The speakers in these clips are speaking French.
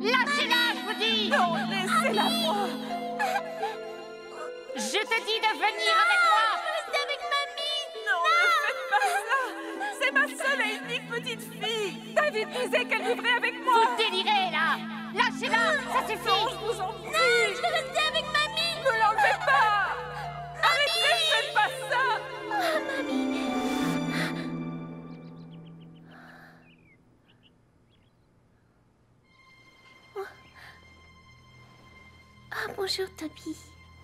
Lâchez-la, je vous dis! Non, laissez-la moi! Je te dis de venir avec moi! Je veux rester avec mamie! Non, ne faites pas ça! C'est ma seule et unique petite fille! David disait qu'elle vivrait avec moi! Vous délirez, là! Lâchez-la! Ça suffit! Non, je vous en prie! Je veux rester avec mamie! Ne l'enlevez pas! Arrêtez, ne faites pas ça! Oh, mamie! Ah, bonjour, Toby.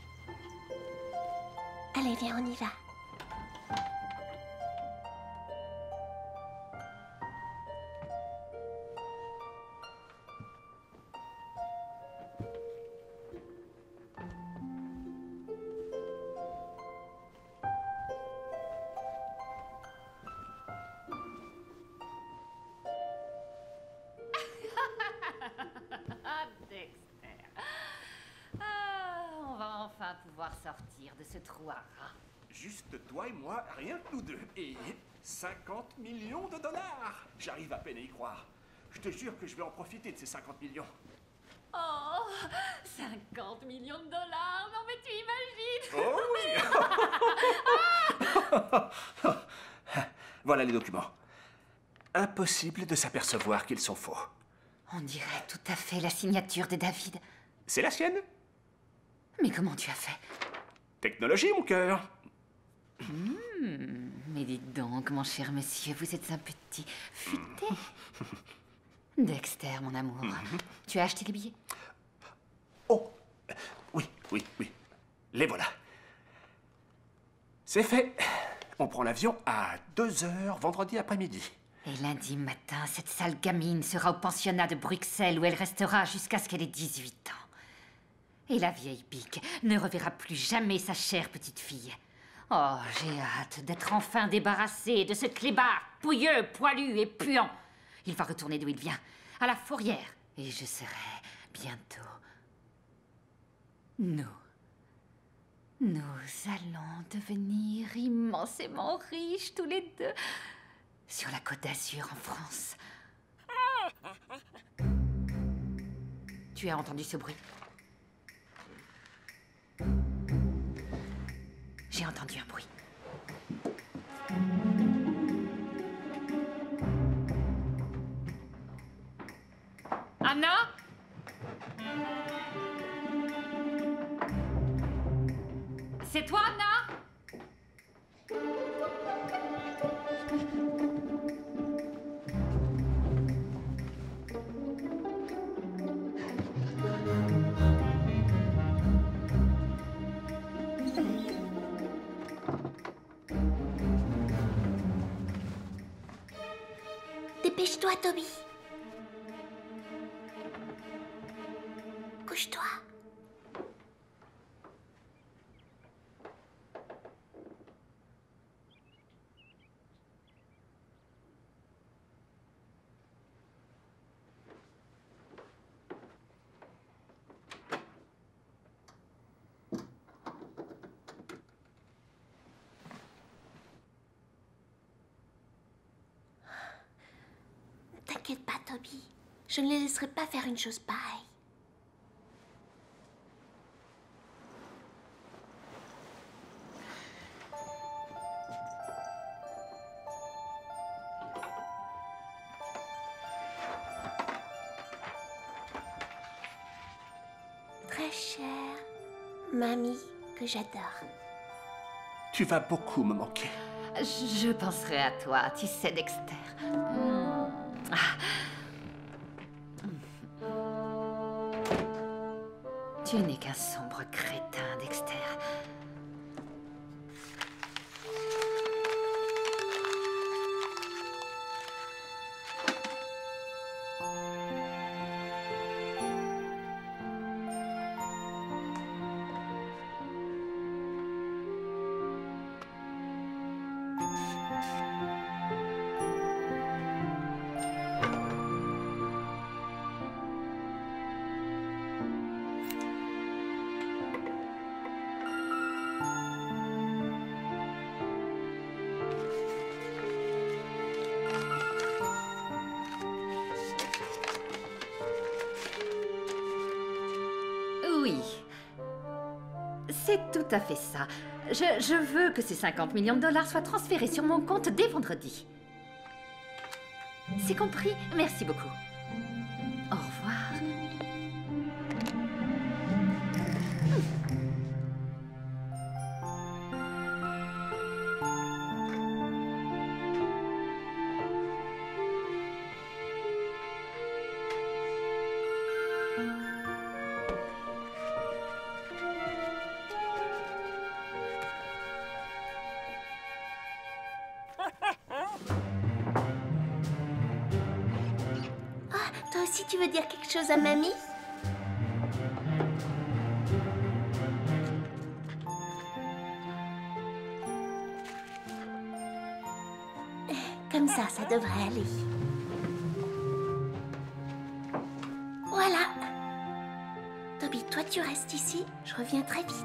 Allez, viens, on y va. Dexter. Ah, on va enfin pouvoir sortir de ce trou à rats. Juste toi et moi, rien que nous deux. Et 50 millions de dollars! J'arrive à peine à y croire. Je te jure que je vais en profiter de ces 50 millions. Oh, 50 millions de dollars! Non mais tu imagines? Oh oui! Voilà les documents. Impossible de s'apercevoir qu'ils sont faux. On dirait tout à fait la signature de David. C'est la sienne? Mais comment tu as fait? Technologie, mon cœur. Mais dites donc, mon cher monsieur, vous êtes un petit futé. Dexter, mon amour, tu as acheté les billets? Oh, oui, oui, oui. Les voilà. C'est fait. On prend l'avion à 2h vendredi après-midi. Et lundi matin, cette sale gamine sera au pensionnat de Bruxelles où elle restera jusqu'à ce qu'elle ait 18 ans. Et la vieille bique ne reverra plus jamais sa chère petite fille. Oh, j'ai hâte d'être enfin débarrassée de ce clébard pouilleux, poilu et puant. Il va retourner d'où il vient, à la fourrière. Et je serai bientôt... Nous allons devenir immensément riches tous les deux. Sur la Côte d'Azur, en France. Tu as entendu ce bruit? J'ai entendu un bruit. Anna? C'est toi, Anna? Dépêche-toi, Toby. Couche-toi. T'inquiète pas, Toby. Je ne les laisserai pas faire une chose pareille. Très chère mamie que j'adore. Tu vas beaucoup me manquer. Je penserai à toi, tu sais, Dexter. Tu n'es qu'un sombre crétin, Dexter. C'est tout à fait ça. Je veux que ces 50 millions de dollars soient transférés sur mon compte dès vendredi. C'est compris? Merci beaucoup. Au revoir. Toi aussi, tu veux dire quelque chose à mamie? Comme ça devrait aller. Voilà. Toby, toi, tu restes ici. Je reviens très vite.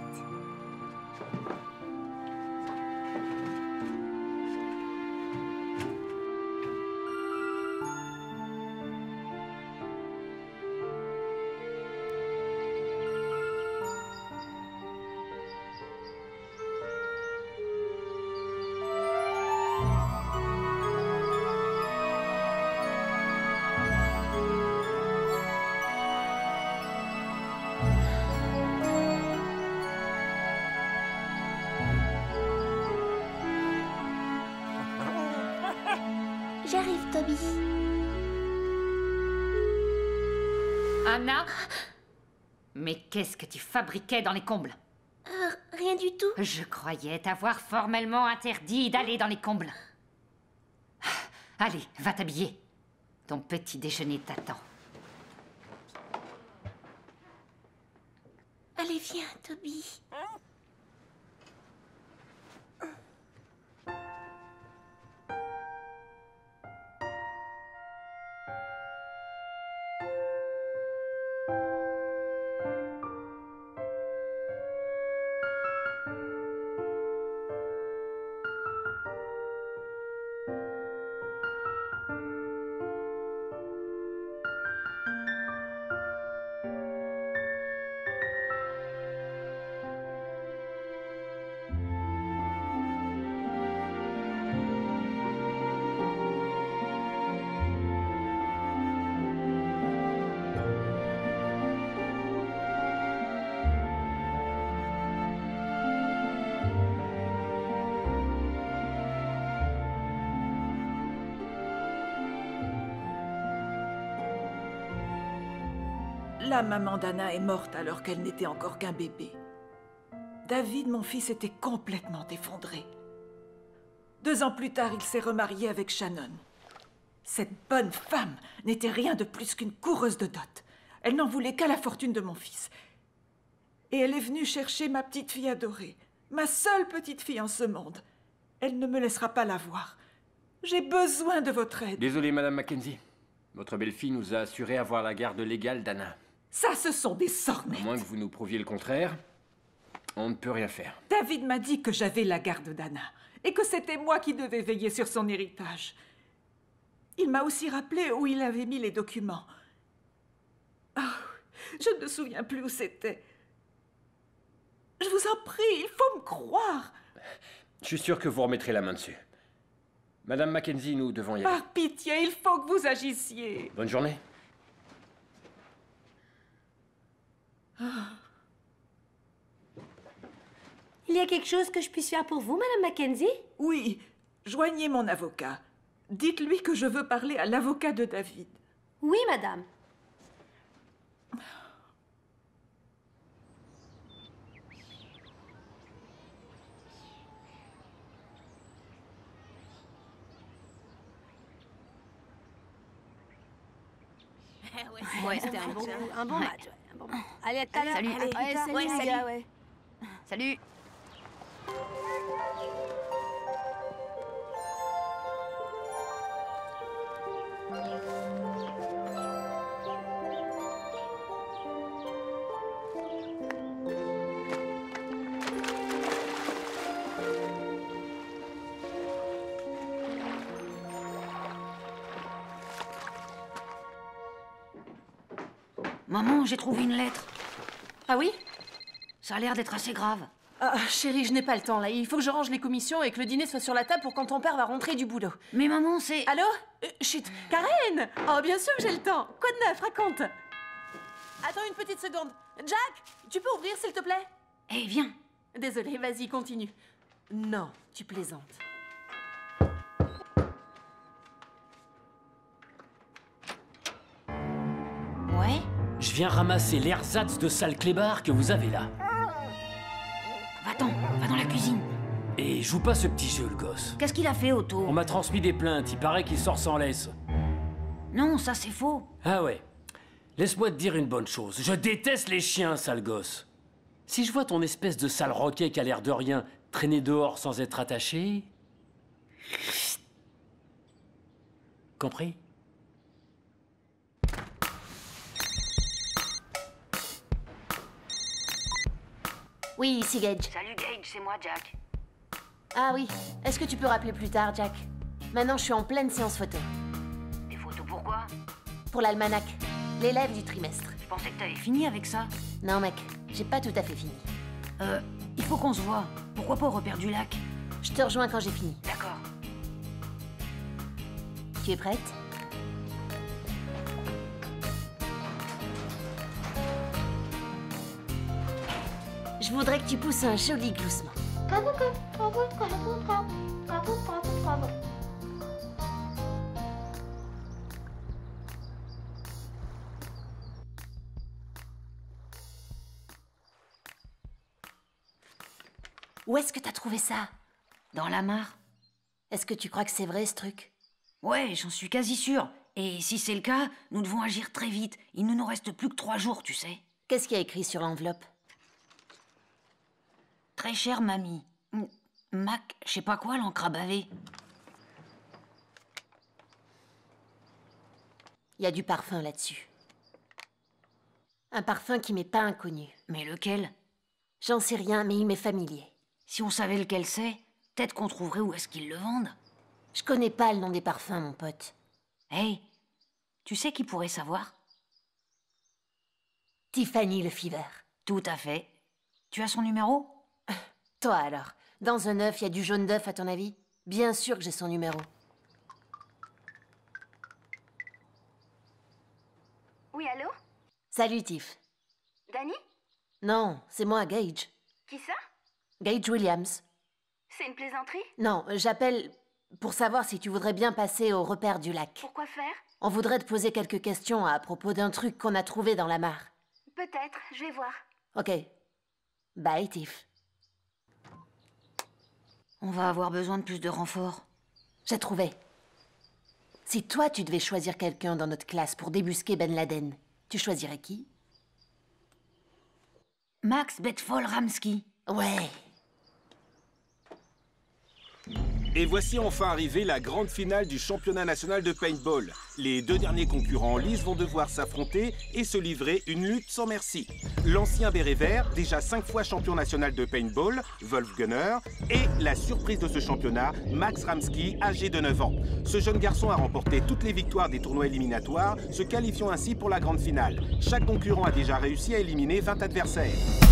J'arrive, Toby. Anna? Mais qu'est-ce que tu fabriquais dans les combles? Rien du tout. Je croyais t'avoir formellement interdit d'aller dans les combles. Allez, va t'habiller. Ton petit déjeuner t'attend. Allez, viens, Toby. La maman d'Anna est morte alors qu'elle n'était encore qu'un bébé. David, mon fils, était complètement effondré. 2 ans plus tard, il s'est remarié avec Shannon. Cette bonne femme n'était rien de plus qu'une coureuse de dot. Elle n'en voulait qu'à la fortune de mon fils. Et elle est venue chercher ma petite fille adorée, ma seule petite fille en ce monde. Elle ne me laissera pas la voir. J'ai besoin de votre aide. Désolé, Madame Mackenzie. Votre belle-fille nous a assuré avoir la garde légale d'Anna. Ça, ce sont des sornettes. À moins que vous nous prouviez le contraire, on ne peut rien faire. David m'a dit que j'avais la garde d'Anna et que c'était moi qui devais veiller sur son héritage. Il m'a aussi rappelé où il avait mis les documents. Ah, je ne me souviens plus où c'était. Je vous en prie, il faut me croire. Je suis sûr que vous remettrez la main dessus. Madame Mackenzie, nous devons y aller. Par pitié, il faut que vous agissiez. Bonne journée. Il y a quelque chose que je puisse faire pour vous, Madame Mackenzie? Oui, joignez mon avocat. Dites-lui que je veux parler à l'avocat de David. Oui, madame. Ouais, c'était un bon match. Ouais, un bon match. Allez, à tout à l'heure. Salut. Allez, Ouais, salut, ouais, les salut. gars, ouais. Salut. Maman, j'ai trouvé une lettre. Ah oui? Ça a l'air d'être assez grave. Ah, chérie, je n'ai pas le temps, là. Il faut que je range les commissions et que le dîner soit sur la table pour quand ton père va rentrer du boulot. Mais maman, c'est... Allô? Chut. Karen! Oh, bien sûr que j'ai le temps. Quoi de neuf? Raconte. Attends une petite seconde. Jack, tu peux ouvrir, s'il te plaît? Eh, viens. Désolée, vas-y, continue. Non, tu plaisantes. Ouais? Je viens ramasser l'ersatz de sale clébard que vous avez là. Va-t'en, va dans la cuisine. Et joue pas ce petit jeu, le gosse. Qu'est-ce qu'il a fait, Otto? On m'a transmis des plaintes, il paraît qu'il sort sans laisse. Non, ça c'est faux. Ah ouais. Laisse-moi te dire une bonne chose. Je déteste les chiens, sale gosse. Si je vois ton espèce de sale roquet qui a l'air de rien traîner dehors sans être attaché... Compris? Oui, ici Gage. Salut Gage, c'est moi Jack. Ah oui, est-ce que tu peux rappeler plus tard, Jack? Maintenant, je suis en pleine séance photo. Des photos pourquoi? Pour l'almanach, l'élève du trimestre. Je pensais que t'avais fini avec ça. Non, mec, j'ai pas tout à fait fini. Il faut qu'on se voit. Pourquoi pas au repère du lac? Je te rejoins quand j'ai fini. D'accord. Tu es prête? Je voudrais que tu pousses un joli gloussement. Où est-ce que t'as trouvé ça? Dans la mare? Est-ce que tu crois que c'est vrai, ce truc? Ouais, j'en suis quasi sûre. Et si c'est le cas, nous devons agir très vite. Il ne nous reste plus que 3 jours, tu sais. Qu'est-ce qu'il y a écrit sur l'enveloppe? Très chère mamie. Mac, je sais pas quoi, l'encre à baver. Il y a du parfum là-dessus. Un parfum qui m'est pas inconnu. Mais lequel? J'en sais rien, mais il m'est familier. Si on savait lequel c'est, peut-être qu'on trouverait où est-ce qu'ils le vendent. Je connais pas le nom des parfums, mon pote. Hey, tu sais qui pourrait savoir? Tiffany le Fever. Tout à fait. Tu as son numéro? Toi alors, dans un œuf, il y a du jaune d'œuf à ton avis? Bien sûr que j'ai son numéro. Oui, allô? Salut Tiff. Danny? Non, c'est moi, Gage. Qui ça? Gage Williams. C'est une plaisanterie? Non, j'appelle pour savoir si tu voudrais bien passer au repère du lac. Pourquoi faire? On voudrait te poser quelques questions à propos d'un truc qu'on a trouvé dans la mare. Peut-être, je vais voir. Ok. Bye, Tiff. On va avoir besoin de plus de renforts. J'ai trouvé. Si toi, tu devais choisir quelqu'un dans notre classe pour débusquer Ben Laden, tu choisirais qui? Max Bedford-Ramsky. Ouais. Et voici enfin arrivée la grande finale du championnat national de paintball. Les 2 derniers concurrents en lice vont devoir s'affronter et se livrer une lutte sans merci. L'ancien béret vert, déjà 5 fois champion national de paintball, Wolf Gunner, et la surprise de ce championnat, Max Ramsky, âgé de 9 ans. Ce jeune garçon a remporté toutes les victoires des tournois éliminatoires, se qualifiant ainsi pour la grande finale. Chaque concurrent a déjà réussi à éliminer 20 adversaires.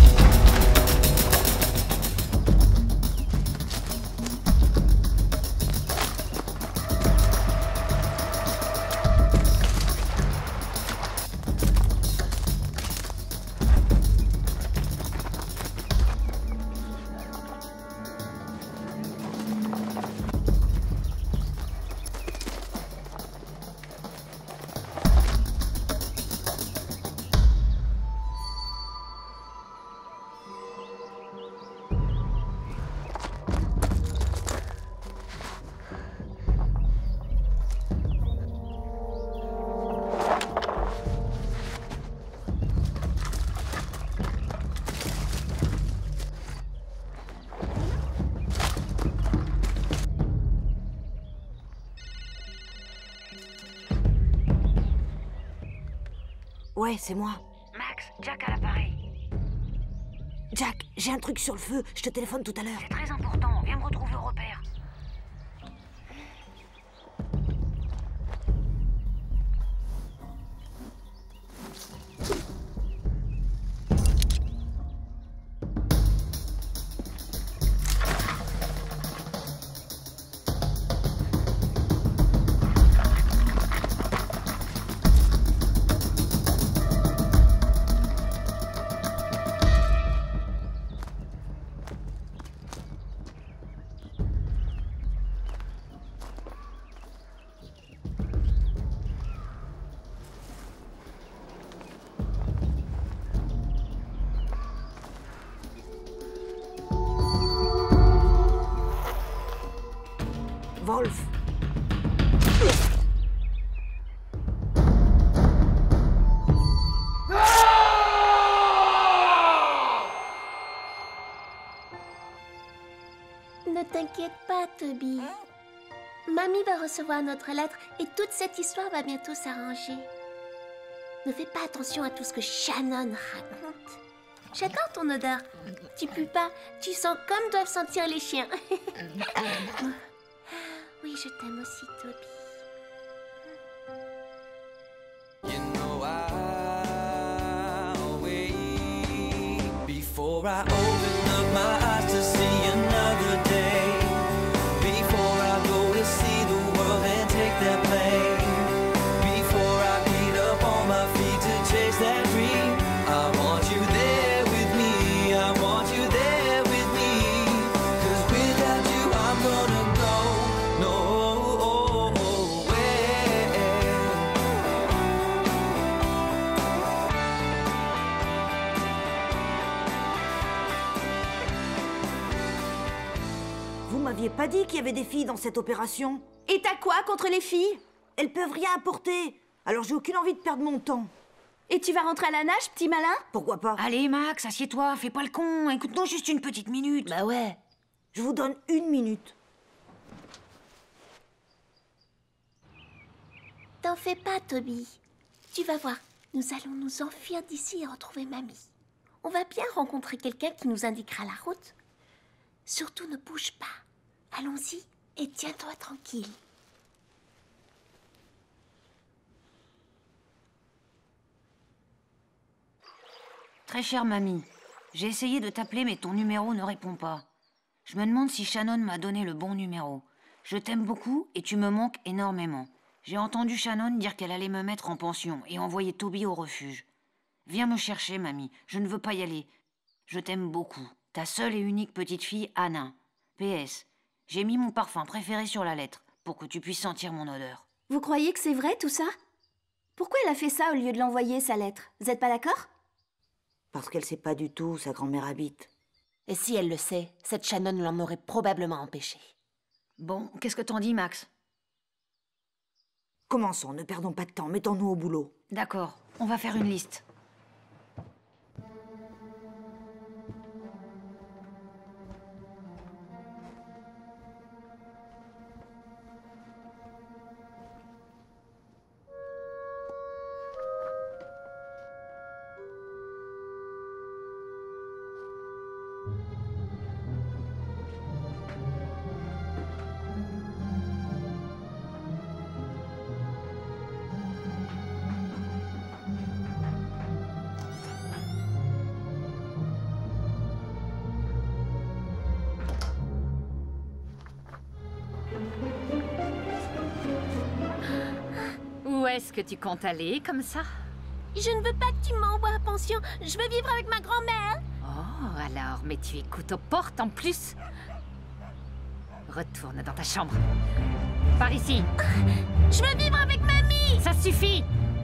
Ouais, c'est moi. Max, Jack à l'appareil. Jack, j'ai un truc sur le feu. Je te téléphone tout à l'heure. C'est très important. Viens me retrouver au repère. Rolf. Ne t'inquiète pas, Toby. Mamie va recevoir notre lettre et toute cette histoire va bientôt s'arranger. Ne fais pas attention à tout ce que Shannon raconte. J'adore ton odeur. Tu pues pas, tu sens comme doivent sentir les chiens. Oui, je t'aime aussi, Toby. You know I'll wait before I open up my eyes to see another day. Before I go to see the world and take that plane. Before I get up on my feet to chase that dream. I want you there with me. I want you there with me. 'Cause without you I'm gonna go nowhere. Vous m'aviez pas dit qu'il y avait des filles dans cette opération? Et t'as quoi contre les filles? Elles peuvent rien apporter. Alors j'ai aucune envie de perdre mon temps. Et tu vas rentrer à la nage, petit malin? Pourquoi pas? Allez, Max, assieds-toi, fais pas le con. Écoute-nous juste une petite minute. Bah ouais. Je vous donne 1 minute. T'en fais pas, Toby. Tu vas voir, nous allons nous enfuir d'ici et retrouver Mamie. On va bien rencontrer quelqu'un qui nous indiquera la route. Surtout ne bouge pas. Allons-y et tiens-toi tranquille. Très chère mamie, j'ai essayé de t'appeler mais ton numéro ne répond pas. Je me demande si Shannon m'a donné le bon numéro. Je t'aime beaucoup et tu me manques énormément. J'ai entendu Shannon dire qu'elle allait me mettre en pension et envoyer Toby au refuge. Viens me chercher, mamie. Je ne veux pas y aller. Je t'aime beaucoup. Ta seule et unique petite fille, Anna. PS. J'ai mis mon parfum préféré sur la lettre pour que tu puisses sentir mon odeur. Vous croyez que c'est vrai, tout ça? Pourquoi elle a fait ça au lieu de l'envoyer, sa lettre? Vous êtes pas d'accord? Parce qu'elle sait pas du tout où sa grand-mère habite. Et si elle le sait, cette Shannon l'en aurait probablement empêché. Bon, qu'est-ce que t'en dis, Max? Commençons, ne perdons pas de temps, mettons-nous au boulot. D'accord, on va faire une liste. Où est-ce que tu comptes aller, comme ça? Je ne veux pas que tu m'envoies à pension. Je veux vivre avec ma grand-mère. Oh, alors, mais tu écoutes aux portes en plus? Retourne dans ta chambre. Par ici. Je veux vivre avec mamie. Ça suffit!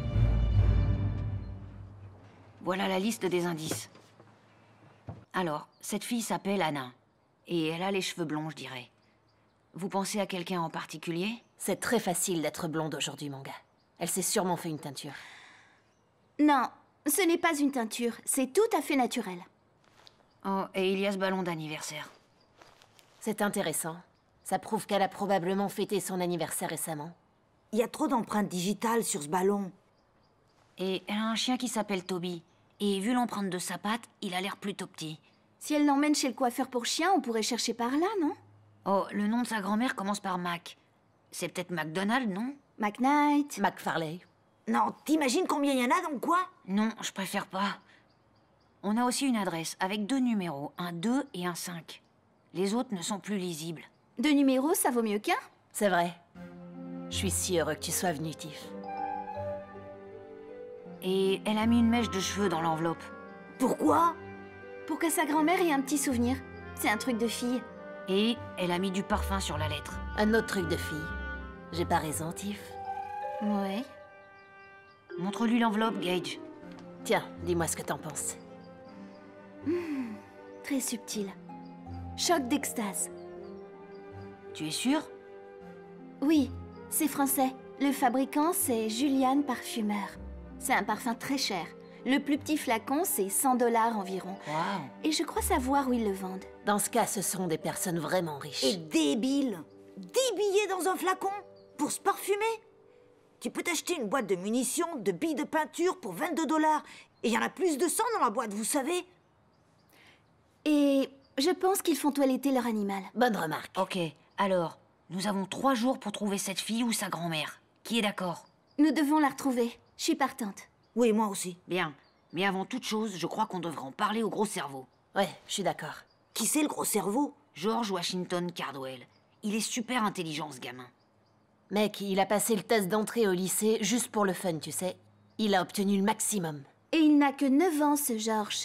Voilà la liste des indices. Alors, cette fille s'appelle Anna. Et elle a les cheveux blonds, je dirais. Vous pensez à quelqu'un en particulier? C'est très facile d'être blonde aujourd'hui, mon gars. Elle s'est sûrement fait une teinture. Non, ce n'est pas une teinture. C'est tout à fait naturel. Oh, et il y a ce ballon d'anniversaire. C'est intéressant. Ça prouve qu'elle a probablement fêté son anniversaire récemment. Il y a trop d'empreintes digitales sur ce ballon. Et elle a un chien qui s'appelle Toby. Et vu l'empreinte de sa patte, il a l'air plutôt petit. Si elle l'emmène chez le coiffeur pour chien, on pourrait chercher par là, non? Oh, le nom de sa grand-mère commence par Mac. C'est peut-être McDonald, non? McKnight. McFarley. Non, t'imagines combien il y en a dans quoi? Non, je préfère pas. On a aussi une adresse avec 2 numéros, un 2 et un 5. Les autres ne sont plus lisibles. 2 numéros, ça vaut mieux qu'un? C'est vrai. Je suis si heureux que tu sois venu, Tiff. Et elle a mis une mèche de cheveux dans l'enveloppe. Pourquoi? Pour que sa grand-mère ait un petit souvenir. C'est un truc de fille. Et elle a mis du parfum sur la lettre. Un autre truc de fille. J'ai pas raison, Tiff? Ouais. Montre-lui l'enveloppe, Gage. Tiens, dis-moi ce que t'en penses. Très subtil. Choc d'extase. Tu es sûr? Oui, c'est français. Le fabricant, c'est Julian Parfumeur. C'est un parfum très cher. Le plus petit flacon, c'est 100 $ environ. Waouh. Et je crois savoir où ils le vendent. Dans ce cas, ce sont des personnes vraiment riches. Et débile. 10 billets dans un flacon pour se parfumer. Tu peux t'acheter une boîte de munitions, de billes de peinture pour 22 $. Et il y en a plus de 100 dans la boîte, vous savez. Et je pense qu'ils font toiletter leur animal. Bonne remarque. Ok, alors, nous avons 3 jours pour trouver cette fille ou sa grand-mère. Qui est d'accord? Nous devons la retrouver. Je suis partante. Oui, moi aussi. Bien, mais avant toute chose, je crois qu'on devrait en parler au gros cerveau. Ouais, je suis d'accord. Qui c'est le gros cerveau? George Washington Cardwell. Il est super intelligent, ce gamin. Mec, il a passé le test d'entrée au lycée juste pour le fun, tu sais. Il a obtenu le maximum. Et il n'a que 9 ans, ce George.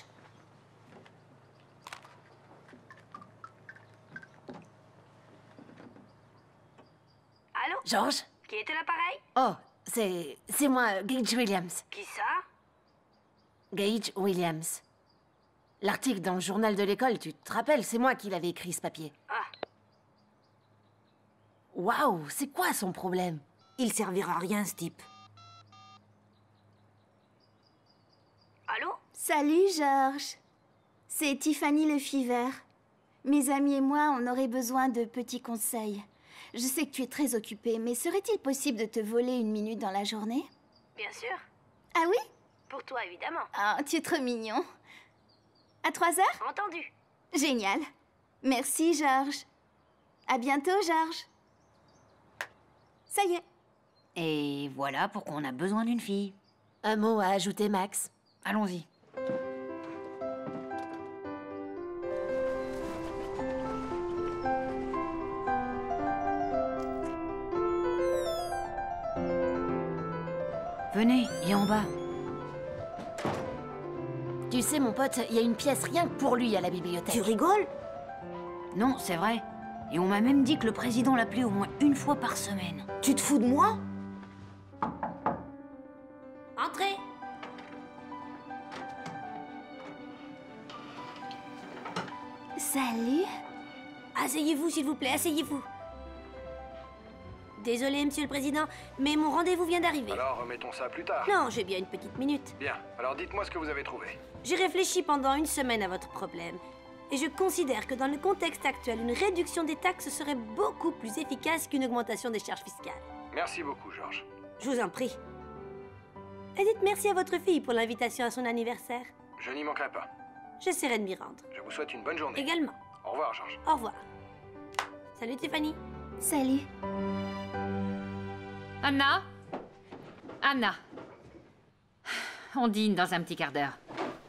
Allô? George? Qui était l'appareil? Oh, c'est moi, Gage Williams. Qui ça? Gage Williams. L'article dans le journal de l'école, tu te rappelles, c'est moi qui l'avais écrit, ce papier. Ah. Waouh, c'est quoi son problème? Il servira à rien, ce type. Allô? Salut, George. C'est Tiffany Lefever. Mes amis et moi, on aurait besoin de petits conseils. Je sais que tu es très occupée, mais serait-il possible de te voler une minute dans la journée? Bien sûr. Ah oui? Pour toi, évidemment. Ah, tu es trop mignon. À 3 heures? Entendu. Génial. Merci, George. À bientôt, George. Ça y est. Et voilà pourquoi on a besoin d'une fille. Un mot à ajouter, Max? Allons-y. Venez, il est en bas. Tu sais, mon pote, il y a une pièce rien que pour lui à la bibliothèque. Tu rigoles? Non, c'est vrai. Et on m'a même dit que le président l'appelait au moins une fois par semaine. Tu te fous de moi? Entrez. Salut. Asseyez-vous, s'il vous plaît, asseyez-vous. Désolé, monsieur le président, mais mon rendez-vous vient d'arriver. Alors, remettons ça plus tard. Non, j'ai bien une petite minute. Bien, alors dites-moi ce que vous avez trouvé. J'ai réfléchi pendant une semaine à votre problème. Et je considère que dans le contexte actuel, une réduction des taxes serait beaucoup plus efficace qu'une augmentation des charges fiscales. Merci beaucoup, George. Je vous en prie. Et dites merci à votre fille pour l'invitation à son anniversaire. Je n'y manquerai pas. J'essaierai de m'y rendre. Je vous souhaite une bonne journée. Également. Au revoir, George. Au revoir. Salut, Tiffany. Salut. Anna? Anna. On dîne dans un petit quart d'heure.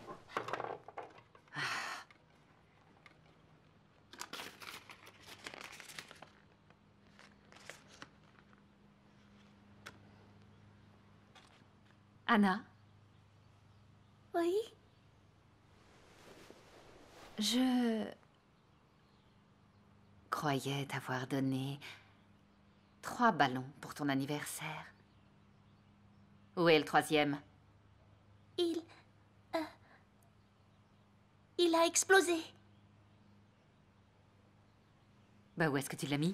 Anna? Oui? Je croyais t'avoir donné 3 ballons pour ton anniversaire. Où est le 3e? Il a explosé. Bah, où est-ce que tu l'as mis?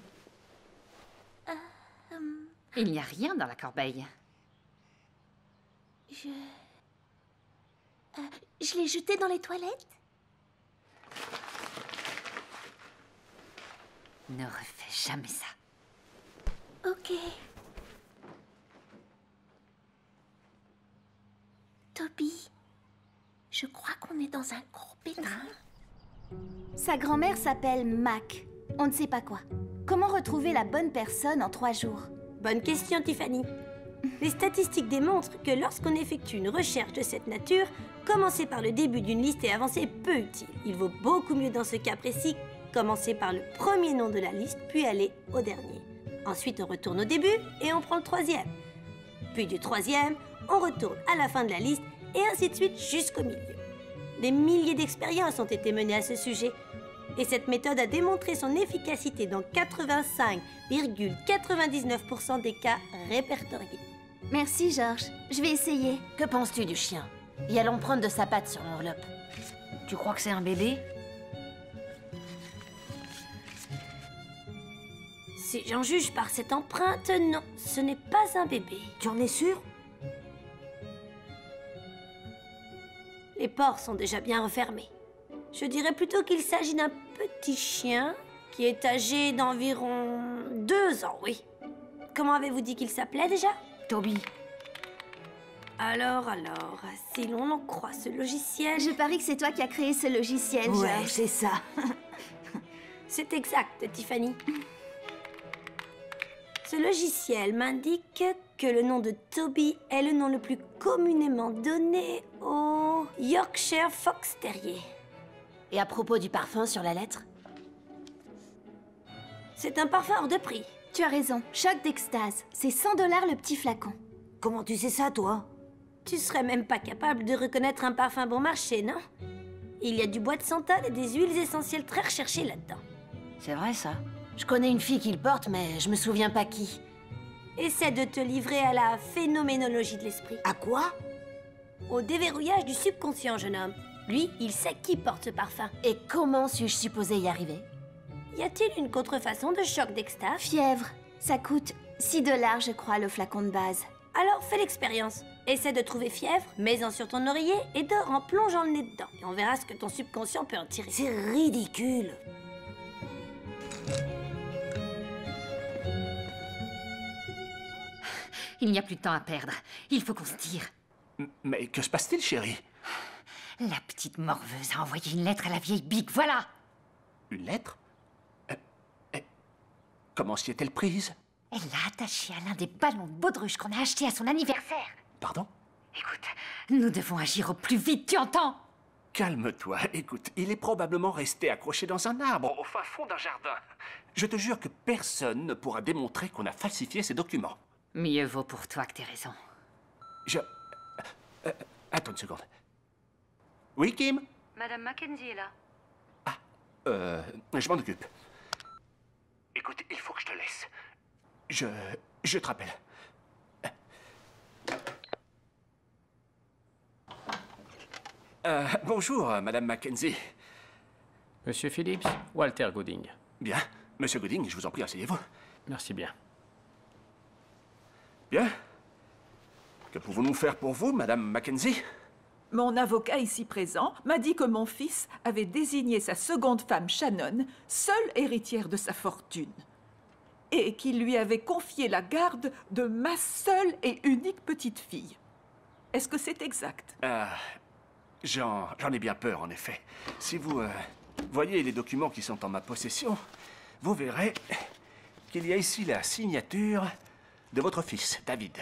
Il n'y a rien dans la corbeille. Je l'ai jeté dans les toilettes. Ne refais jamais ça. Ok. Toby, je crois qu'on est dans un gros pétrin. Sa grand-mère s'appelle Mac. On ne sait pas quoi. Comment retrouver la bonne personne en 3 jours? Bonne question, Tiffany. Les statistiques démontrent que lorsqu'on effectue une recherche de cette nature, commencer par le début d'une liste et avancer peu utile. Il vaut beaucoup mieux dans ce cas précis commencer par le premier nom de la liste, puis aller au dernier. Ensuite, on retourne au début et on prend le 3e. Puis du 3e, on retourne à la fin de la liste et ainsi de suite jusqu'au milieu. Des milliers d'expériences ont été menées à ce sujet et cette méthode a démontré son efficacité dans 85,99% des cas répertoriés. Merci, Georges. Je vais essayer. Que penses-tu du chien? Il y a l'empreinte de sa patte sur l'enveloppe. Tu crois que c'est un bébé? Si j'en juge par cette empreinte, non, ce n'est pas un bébé. Tu en es sûr? Les ports sont déjà bien refermés. Je dirais plutôt qu'il s'agit d'un petit chien qui est âgé d'environ 2 ans, oui. Comment avez-vous dit qu'il s'appelait déjà? Toby. Alors, si l'on en croit ce logiciel... Je parie que c'est toi qui as créé ce logiciel, Ouais, George. c'est ça. C'est exact, Tiffany. Ce logiciel m'indique que le nom de Toby est le nom le plus communément donné au Yorkshire Fox Terrier. Et à propos du parfum sur la lettre? C'est un parfum hors de prix. Tu as raison, choc d'extase. C'est 100 $ le petit flacon. Comment tu sais ça, toi? Tu serais même pas capable de reconnaître un parfum bon marché, non? Il y a du bois de santal et des huiles essentielles très recherchées là-dedans. C'est vrai, ça? Je connais une fille qui le porte, mais je me souviens pas qui. Essaie de te livrer à la phénoménologie de l'esprit. À quoi? Au déverrouillage du subconscient, jeune homme. Lui, il sait qui porte ce parfum. Et comment suis-je supposée y arriver? Y a-t-il une contrefaçon de choc d'extase? Fièvre. Ça coûte 6 $, je crois, le flacon de base. Alors fais l'expérience. Essaie de trouver fièvre, mets-en sur ton oreiller et dors en plongeant le nez dedans. Et on verra ce que ton subconscient peut en tirer. C'est ridicule. Il n'y a plus de temps à perdre. Il faut qu'on se tire. Mais que se passe-t-il, chérie? La petite morveuse a envoyé une lettre à la vieille Big, voilà! Une lettre? Comment s'y est-elle prise? Elle l'a attachée à l'un des ballons de baudruche qu'on a acheté à son anniversaire. Pardon? Écoute, nous devons agir au plus vite, tu entends? Calme-toi. Écoute, il est probablement resté accroché dans un arbre, au fin fond d'un jardin. Je te jure que personne ne pourra démontrer qu'on a falsifié ces documents. Mieux vaut pour toi que t'aies raison. Attends une seconde. Oui, Kim? Madame Mackenzie est là. Je m'en occupe. Écoute, il faut que je te laisse. Je te rappelle. Bonjour, Madame Mackenzie. Monsieur Phillips, Walter Gooding. Bien. Monsieur Gooding, je vous en prie, asseyez-vous. Merci bien. Bien. Que pouvons-nous faire pour vous, Madame Mackenzie? Mon avocat ici présent m'a dit que mon fils avait désigné sa seconde femme, Shannon, seule héritière de sa fortune. Et qu'il lui avait confié la garde de ma seule et unique petite fille. Est-ce que c'est exact? J'en ai bien peur, en effet. Si vous voyez les documents qui sont en ma possession, vous verrez qu'il y a ici la signature de votre fils, David.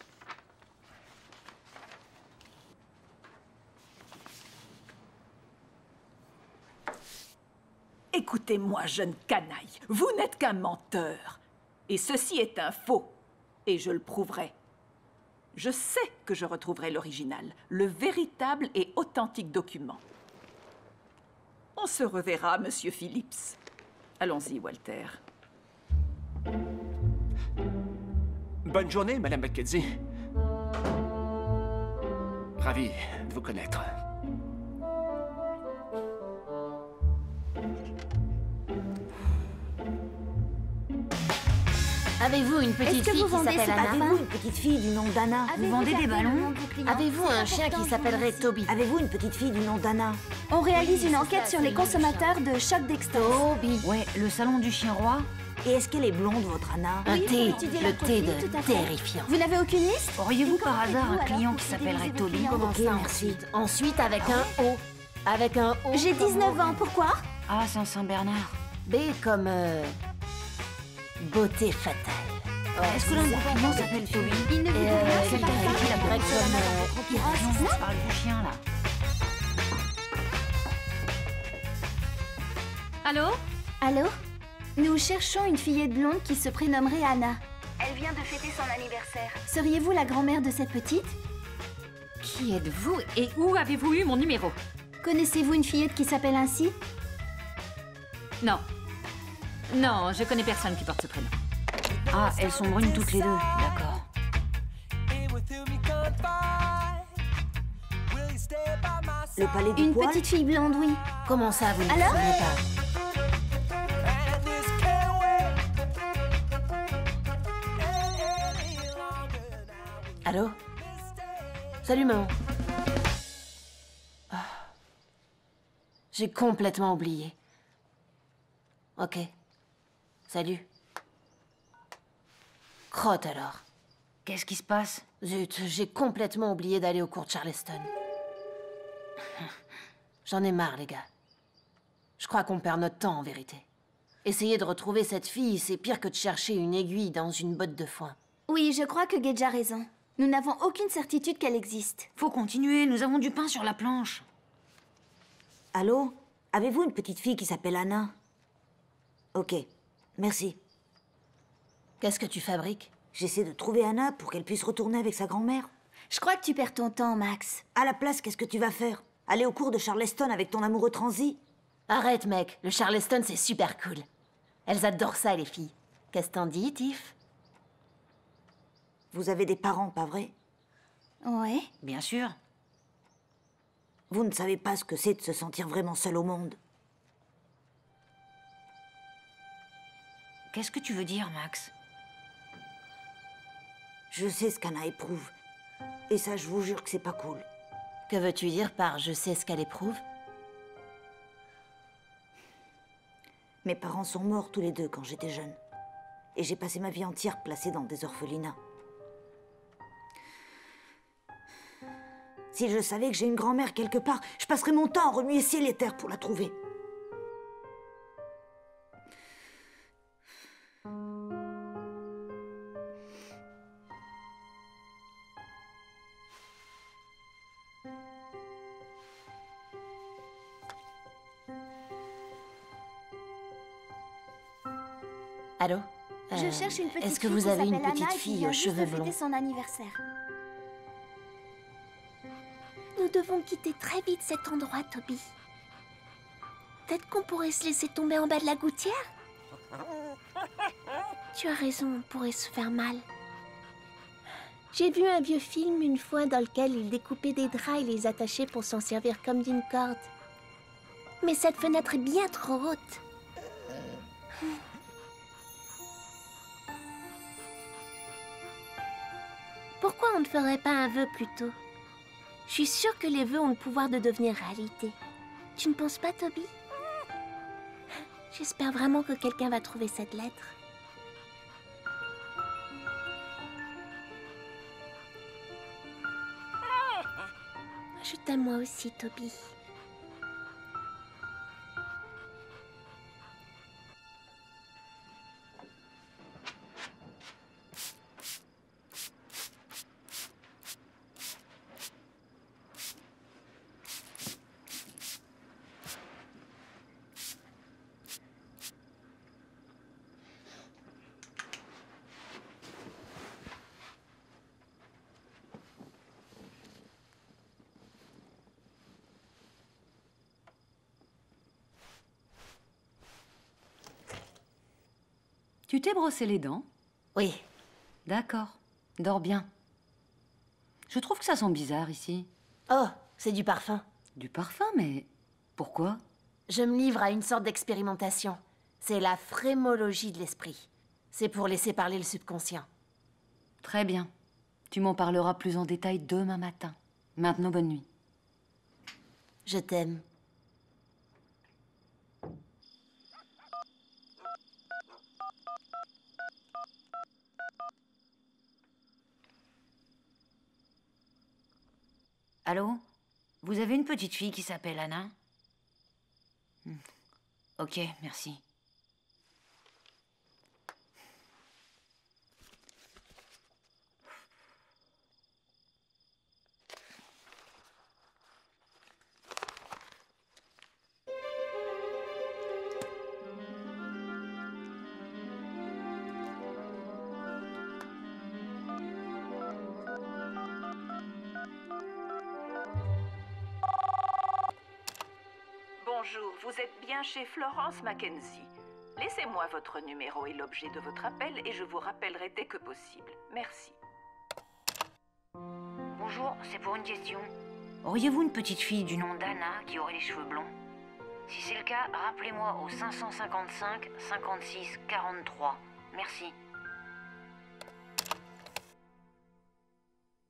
Écoutez-moi, jeune canaille, vous n'êtes qu'un menteur. Et ceci est un faux. Et je le prouverai. Je sais que je retrouverai l'original, le véritable et authentique document. On se reverra, Monsieur Phillips. Allons-y, Walter. Bonne journée, Madame Mackenzie. Ravi de vous connaître. Avez-vous une petite fille qui s'appelle Anna? Avez-vous une petite fille du nom d'Anna? Vous vendez des ballons? Avez-vous un chien qui s'appellerait Toby? Avez-vous une petite fille du nom d'Anna? On réalise une enquête sur les consommateurs de choc d'extase. Toby. Ouais, le salon du chien roi. Et est-ce qu'elle est blonde, votre Anna? Un thé, le thé de terrifiant. Vous n'avez aucune liste? Auriez-vous par hasard un client qui s'appellerait Toby? Comment ça, ensuite? Ensuite, avec un O. Avec un O. J'ai 19 ans, pourquoi? Ah, c'est un Saint-Bernard. B comme... beauté fatale. Est-ce que l'un de vos clients s'appelle Toby? Il ne vous dit rien, C'est c'est pas pas qui la ça. grec comme... Non, je parle du chien, là. Allô? Allô? Nous cherchons une fillette blonde qui se prénommerait Anna. Elle vient de fêter son anniversaire. Seriez-vous la grand-mère de cette petite? Qui êtes-vous et où avez-vous eu mon numéro? Connaissez-vous une fillette qui s'appelle ainsi? Non. Non, je connais personne qui porte ce prénom. Ah, elles sont brunes toutes les deux, d'accord. Le palais du Une poil? petite fille blonde, oui. Comment ça, vous ne Alors? savez pas? Allô? Salut, maman. Ah. J'ai complètement oublié. Ok. Salut. Crotte alors. Qu'est-ce qui se passe? Zut, j'ai complètement oublié d'aller au cours de Charleston. J'en ai marre, les gars. Je crois qu'on perd notre temps, en vérité. Essayer de retrouver cette fille, c'est pire que de chercher une aiguille dans une botte de foin. Oui, je crois que Gage a raison. Nous n'avons aucune certitude qu'elle existe. Faut continuer, nous avons du pain sur la planche. Allô? Avez-vous une petite fille qui s'appelle Anna? Ok, merci. Qu'est-ce que tu fabriques? J'essaie de trouver Anna pour qu'elle puisse retourner avec sa grand-mère. Je crois que tu perds ton temps, Max. À la place, qu'est-ce que tu vas faire? Aller au cours de Charleston avec ton amoureux transi? Arrête, mec. Le Charleston, c'est super cool. Elles adorent ça, les filles. Qu'est-ce que t'en dis, Tiff? Vous avez des parents, pas vrai? Ouais. Bien sûr. Vous ne savez pas ce que c'est de se sentir vraiment seul au monde. Qu'est-ce que tu veux dire, Max? Je sais ce qu'Anna éprouve. Et ça, je vous jure que c'est pas cool. Que veux-tu dire par « je sais ce qu'elle éprouve » ? Mes parents sont morts tous les deux quand j'étais jeune. Et j'ai passé ma vie entière placée dans des orphelinats. Si je savais que j'ai une grand-mère quelque part, je passerais mon temps à remuer ciel et terre pour la trouver. Allô? Je cherche une petite Est-ce que fille vous qui avez une s'appelle petite Anna et qui fille vient aux juste cheveux de blonds? fêter son anniversaire. Nous devons quitter très vite cet endroit, Toby. Peut-être qu'on pourrait se laisser tomber en bas de la gouttière? Tu as raison, on pourrait se faire mal. J'ai vu un vieux film une fois dans lequel il découpait des draps et les attachait pour s'en servir comme d'une corde. Mais cette fenêtre est bien trop haute. Pourquoi on ne ferait pas un vœu plus tôt? Je suis sûre que les vœux ont le pouvoir de devenir réalité. Tu ne penses pas, Toby? J'espère vraiment que quelqu'un va trouver cette lettre. Je t'aime moi aussi, Toby. Tu t'es brossé les dents? Oui. D'accord. Dors bien. Je trouve que ça sent bizarre ici. Oh, c'est du parfum. Du parfum, mais pourquoi? Je me livre à une sorte d'expérimentation. C'est la frémologie de l'esprit. C'est pour laisser parler le subconscient. Très bien. Tu m'en parleras plus en détail demain matin. Maintenant, bonne nuit. Je t'aime. Allô? Vous avez une petite fille qui s'appelle Anna? Ok, merci. Bonjour, vous êtes bien chez Florence Mackenzie. Laissez-moi votre numéro et l'objet de votre appel et je vous rappellerai dès que possible. Merci. Bonjour, c'est pour une question. Auriez-vous une petite fille du nom d'Anna qui aurait les cheveux blonds? Si c'est le cas, rappelez-moi au 555 56 43. Merci.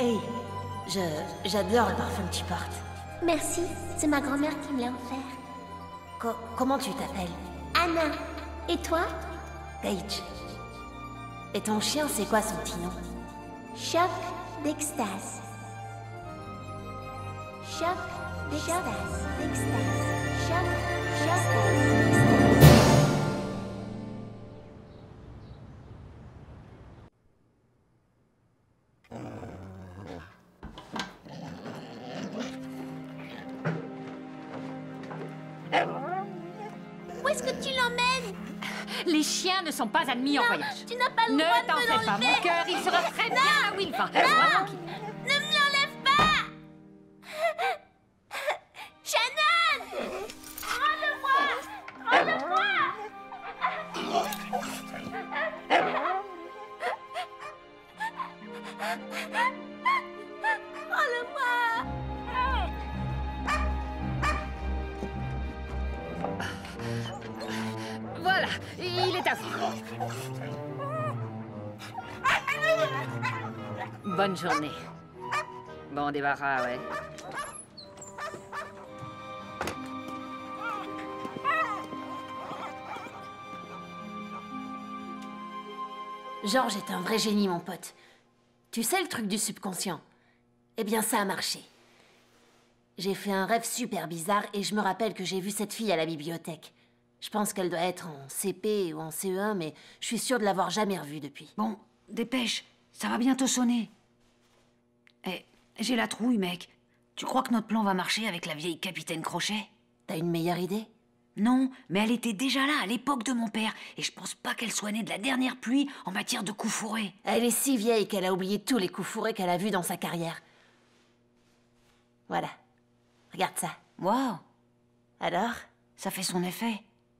Hey, j'adore le parfum que tu portes. Merci, c'est ma grand-mère qui me l'a offert. Comment tu t'appelles? Anna. Et toi? Paige. Et ton chien, c'est quoi son petit nom? Choc d'extase. Choc d'extase. Choc d'extase. Où est-ce que tu l'emmènes? Les chiens ne sont pas admis en voyage. Tu n'as pas le droit Ne de t'en me fais pas, l'enlever. mon cœur, il sera très bien là où il va. Sois tranquille. Ne me l'enlève pas. Shannon! Rends-le-moi! Rends-le-moi! Voilà, il est à vous. Bonne journée. Bon débarras, ouais. George est un vrai génie, mon pote. Tu sais le truc du subconscient? Eh bien, ça a marché. J'ai fait un rêve super bizarre et je me rappelle que j'ai vu cette fille à la bibliothèque. Je pense qu'elle doit être en CP ou en CE1, mais je suis sûre de l'avoir jamais revue depuis. Bon, dépêche, ça va bientôt sonner. Eh, j'ai la trouille, mec. Tu crois que notre plan va marcher avec la vieille capitaine Crochet? T'as une meilleure idée? Non, mais elle était déjà là à l'époque de mon père, et je pense pas qu'elle soit née de la dernière pluie en matière de coups fourrés. Elle est si vieille qu'elle a oublié tous les coups fourrés qu'elle a vus dans sa carrière. Voilà. Regarde ça. Waouh! Alors? Ça fait son effet.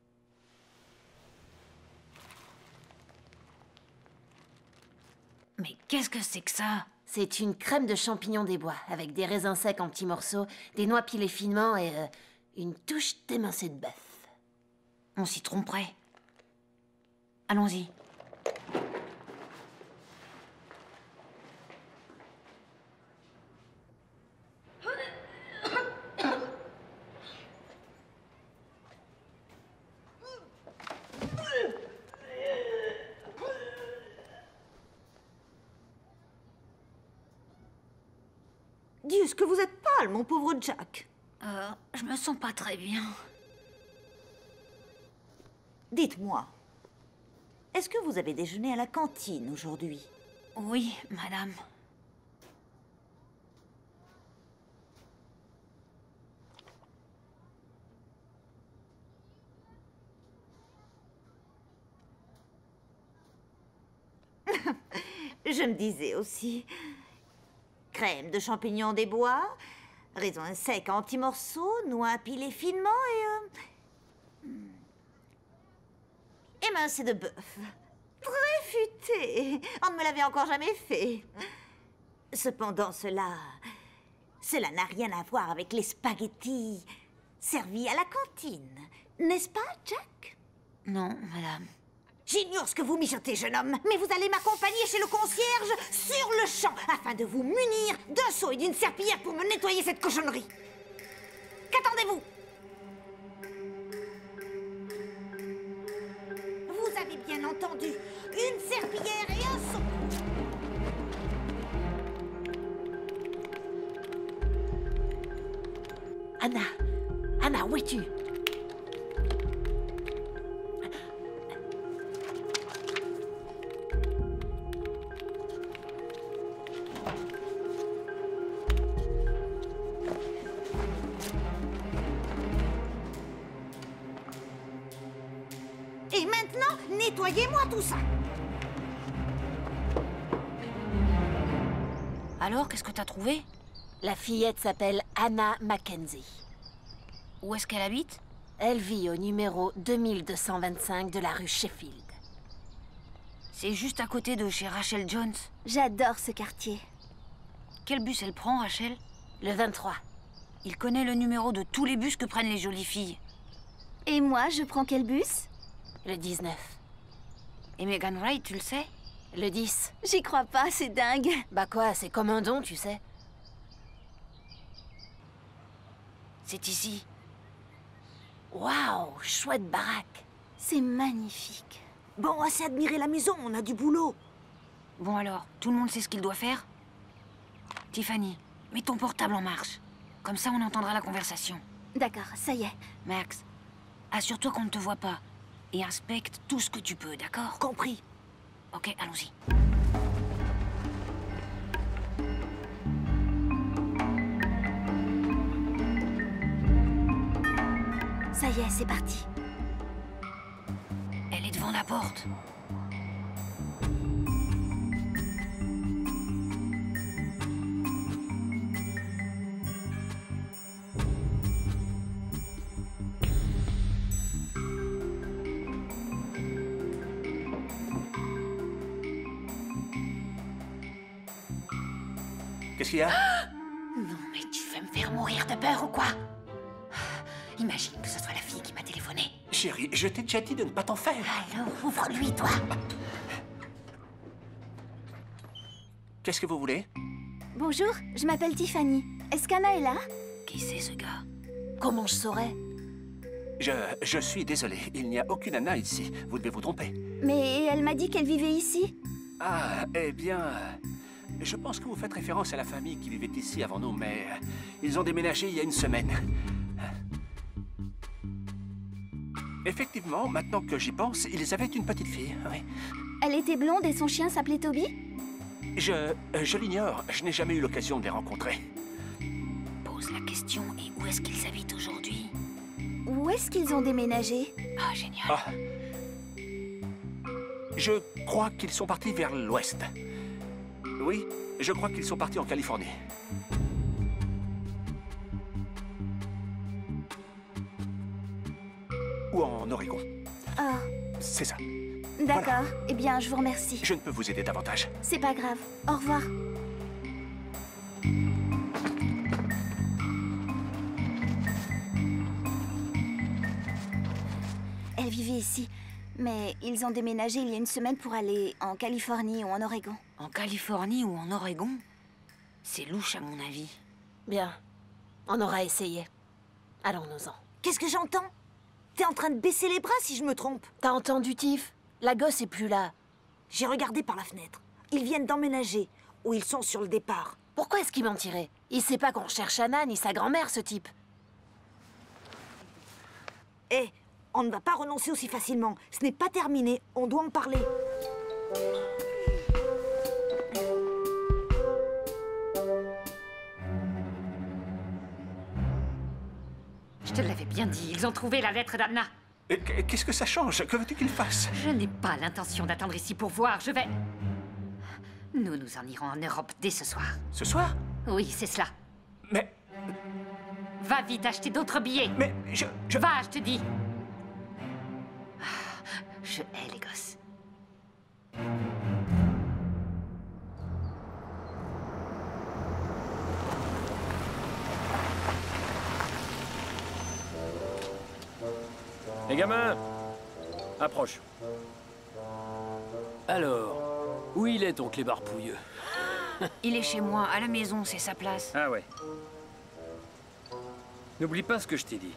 Mais qu'est-ce que c'est que ça? C'est une crème de champignons des bois, avec des raisins secs en petits morceaux, des noix pilées finement et une touche d'émincé de bœuf. On s'y tromperait. Allons-y. Dieu, est-ce que vous êtes pâle, mon pauvre Jack? Je me sens pas très bien. Dites-moi, est-ce que vous avez déjeuné à la cantine aujourd'hui? Oui, madame. Je me disais aussi. Crème de champignons des bois, raisins secs en petits morceaux, noix pilées finement et... émincé de bœuf. Très futé. On ne me l'avait encore jamais fait. Cependant, cela n'a rien à voir avec les spaghettis servis à la cantine. N'est-ce pas, Jack? Non, madame. J'ignore ce que vous mijotez, jeune homme, mais vous allez m'accompagner chez le concierge sur le champ afin de vous munir d'un seau et d'une serpillière pour me nettoyer cette cochonnerie. Qu'attendez-vous? Vous avez bien entendu, une serpillière et un seau. Anna, où es-tu? Et maintenant, nettoyez-moi tout ça. Alors, qu'est-ce que t'as trouvé? La fillette s'appelle Anna Mackenzie. Où est-ce qu'elle habite? Elle vit au numéro 2225 de la rue Sheffield. C'est juste à côté de chez Rachel Jones. J'adore ce quartier. Quel bus elle prend, Rachel? Le 23. Il connaît le numéro de tous les bus que prennent les jolies filles. Et moi, je prends quel bus? Le 19. Et Megan Wright, tu le sais? Le 10. J'y crois pas, c'est dingue. Bah quoi, c'est comme un don, tu sais. C'est ici. Waouh, chouette baraque. C'est magnifique. Bon, assez admirer la maison, on a du boulot. Bon alors, tout le monde sait ce qu'il doit faire? Tiffany, mets ton portable en marche. Comme ça, on entendra la conversation. D'accord, ça y est. Max, assure-toi qu'on ne te voit pas. Et inspecte tout ce que tu peux, d'accord? Compris. Ok, allons-y. Ça y est, c'est parti. Elle est devant la porte. Qu'est-ce qu'il y a? Non, mais tu veux me faire mourir de peur ou quoi? Imagine que ce soit la fille qui m'a téléphoné. Chérie, je t'ai déjà dit de ne pas t'en faire. Alors, ouvre-lui, toi. Qu'est-ce que vous voulez? Bonjour, je m'appelle Tiffany. Est-ce qu'Anna est là? Qui c'est ce gars? Comment je saurais? Je suis désolé, il n'y a aucune Anna ici. Vous devez vous tromper. Mais elle m'a dit qu'elle vivait ici. Ah, eh bien... je pense que vous faites référence à la famille qui vivait ici avant nous, mais... ils ont déménagé il y a une semaine. Effectivement, maintenant que j'y pense, ils avaient une petite fille, oui. Elle était blonde et son chien s'appelait Toby? Je l'ignore. Je n'ai jamais eu l'occasion de les rencontrer. Pose la question, et où est-ce qu'ils habitent aujourd'hui? Où est-ce qu'ils ont déménagé? Ah, génial. Ah. Je crois qu'ils sont partis vers l'ouest. Oui, je crois qu'ils sont partis en Californie. Ou en Oregon. Ah, C'est ça. d'accord. Eh bien, je vous remercie. Je ne peux vous aider davantage. C'est pas grave. Au revoir. Elle vivait ici. Mais ils ont déménagé il y a une semaine pour aller en Californie ou en Oregon. En Californie ou en Oregon? C'est louche à mon avis. Bien. On aura essayé. Allons-nous-en. Qu'est-ce que j'entends? T'es en train de baisser les bras si je me trompe. T'as entendu, Tiff? La gosse est plus là. J'ai regardé par la fenêtre. Ils viennent d'emménager. Ou ils sont sur le départ. Pourquoi est-ce qu'il mentirait? Il sait pas qu'on recherche Anna ni sa grand-mère, ce type. Eh, on ne va pas renoncer aussi facilement. Ce n'est pas terminé. On doit en parler. Je te l'avais bien dit, ils ont trouvé la lettre d'Anna. Qu'est-ce que ça change? Que veux-tu qu'ils fassent? Je n'ai pas l'intention d'attendre ici pour voir, je vais... Nous en irons en Europe dès ce soir. Ce soir? Oui, c'est cela. Mais... Va vite acheter d'autres billets. Mais je... Va, je te dis. Ah, je hais les gosses. Les gamins, approche. Alors, où il est ton clébard pouilleux? Il est chez moi, à la maison, c'est sa place. Ah ouais. N'oublie pas ce que je t'ai dit.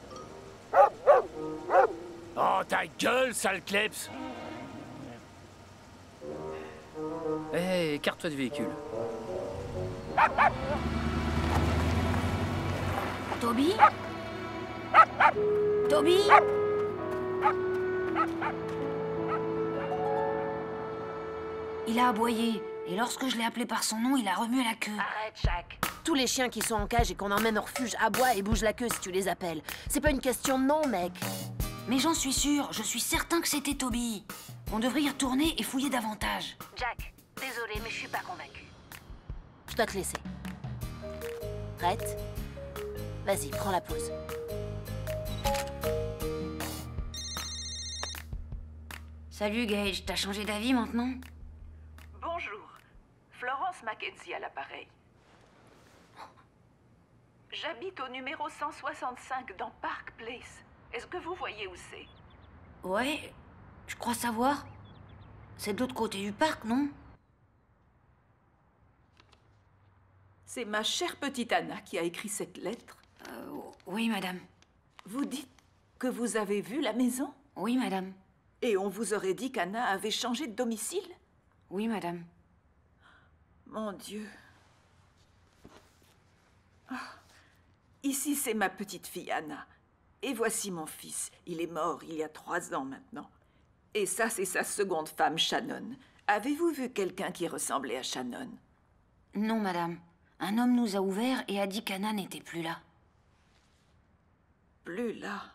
Oh, ta gueule, sale kleps! Hé, écarte-toi du véhicule. Toby? Toby? Il a aboyé, et lorsque je l'ai appelé par son nom, il a remué la queue. Arrête, Jack. Tous les chiens qui sont en cage et qu'on emmène au refuge aboient et bougent la queue si tu les appelles. C'est pas une question de nom, mec. Mais j'en suis sûre, je suis certain que c'était Toby. On devrait y retourner et fouiller davantage. Jack, désolé, mais je suis pas convaincue. Je dois te laisser. Prête? Vas-y, prends la pause. Salut Gage, t'as changé d'avis maintenant? Bonjour. Florence Mackenzie à l'appareil. J'habite au numéro 165 dans Park Place. Est-ce que vous voyez où c'est? Ouais, je crois savoir. C'est de l'autre côté du parc, non? C'est ma chère petite Anna qui a écrit cette lettre. Oui, madame. Vous dites que vous avez vu la maison? Oui, madame. Et on vous aurait dit qu'Anna avait changé de domicile? Oui, madame. Mon Dieu. Ah. Ici, c'est ma petite fille Anna. Et voici mon fils. Il est mort il y a 3 ans maintenant. Et ça, c'est sa seconde femme, Shannon. Avez-vous vu quelqu'un qui ressemblait à Shannon? Non, madame. Un homme nous a ouvert et a dit qu'Anna n'était plus là. Plus là?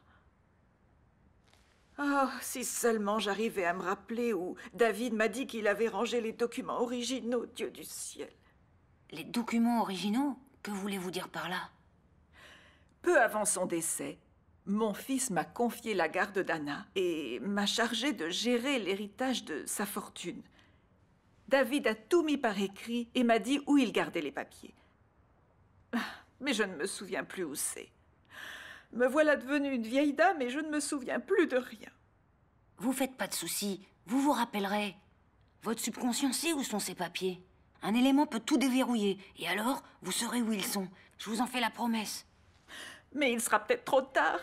Oh, si seulement j'arrivais à me rappeler où David m'a dit qu'il avait rangé les documents originaux, Dieu du ciel. Les documents originaux? Que voulez-vous dire par là? Peu avant son décès, mon fils m'a confié la garde d'Anna et m'a chargé de gérer l'héritage de sa fortune. David a tout mis par écrit et m'a dit où il gardait les papiers. Mais je ne me souviens plus où c'est. Me voilà devenue une vieille dame et je ne me souviens plus de rien. Vous faites pas de soucis, vous vous rappellerez. Votre subconscient sait où sont ces papiers. Un élément peut tout déverrouiller, et alors, vous saurez où ils sont. Je vous en fais la promesse. Mais il sera peut-être trop tard.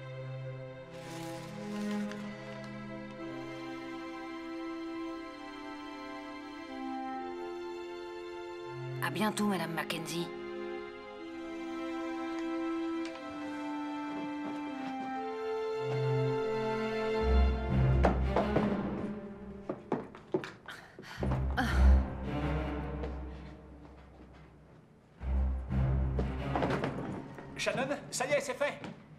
À bientôt, Madame Mackenzie. Shannon, ça y est, c'est fait.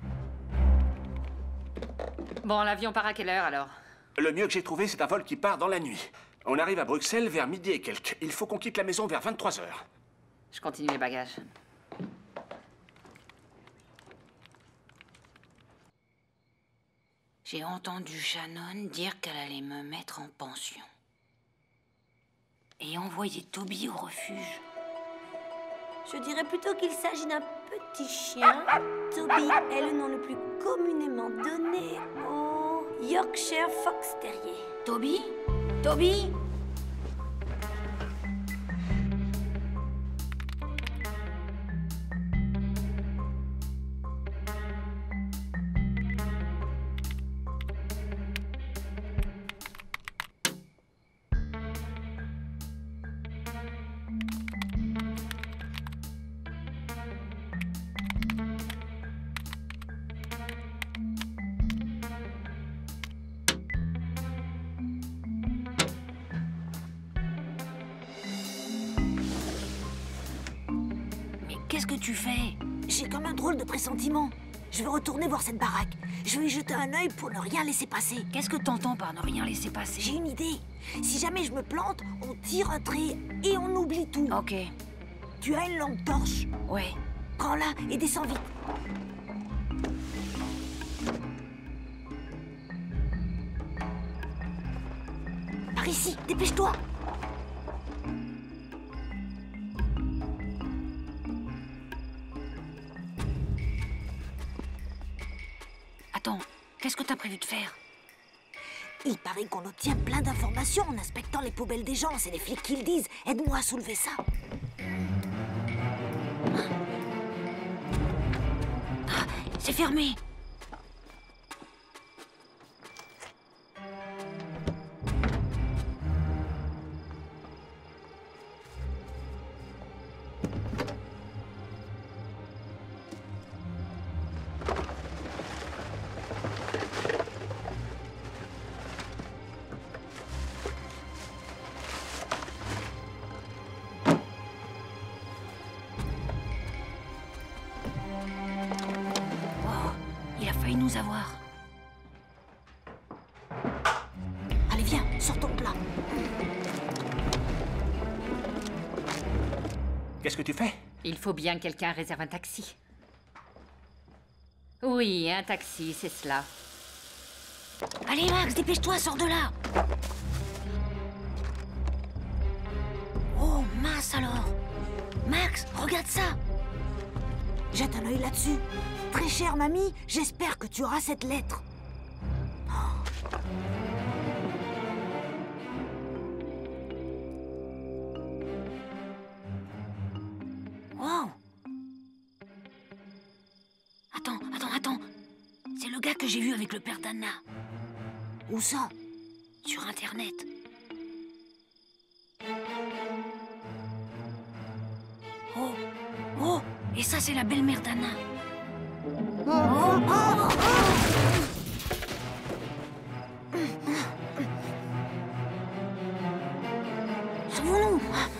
Bon, l'avion part à quelle heure, alors? Le mieux que j'ai trouvé, c'est un vol qui part dans la nuit. On arrive à Bruxelles vers midi et quelques. Il faut qu'on quitte la maison vers 23 h. Je continue les bagages. J'ai entendu Shannon dire qu'elle allait me mettre en pension. Et envoyer Toby au refuge. Je dirais plutôt qu'il s'agit d'un petit chien. Toby est le nom le plus communément donné au Yorkshire Fox Terrier. Toby? Toby? Qu'est-ce que tu fais? J'ai comme un drôle de pressentiment. Je veux retourner voir cette baraque. Je vais y jeter un œil pour ne rien laisser passer. Qu'est-ce que t'entends par ne rien laisser passer? J'ai une idée. Si jamais je me plante, on tire un trait et on oublie tout. Ok. Tu as une lampe torche? Ouais. Prends-la et descends vite. Par ici, dépêche-toi. Attends, qu'est-ce que t'as prévu de faire? Il paraît qu'on obtient plein d'informations en inspectant les poubelles des gens. C'est les flics qui le disent. Aide-moi à soulever ça. Ah, c'est fermé. Nous avoir. Allez, viens, sors ton plat. Qu'est-ce que tu fais? Il faut bien que quelqu'un réserve un taxi. Oui, un taxi, c'est cela. Allez, Max, dépêche-toi, sors de là. Oh, mince alors. Max, regarde ça. Jette un œil là-dessus. Très chère mamie, j'espère que tu auras cette lettre. gars que j'ai vu avec le père d'Anna. Où ça? Sur Internet. Oh, oh, et ça c'est la belle-mère d'Anna. Sauvons-nous.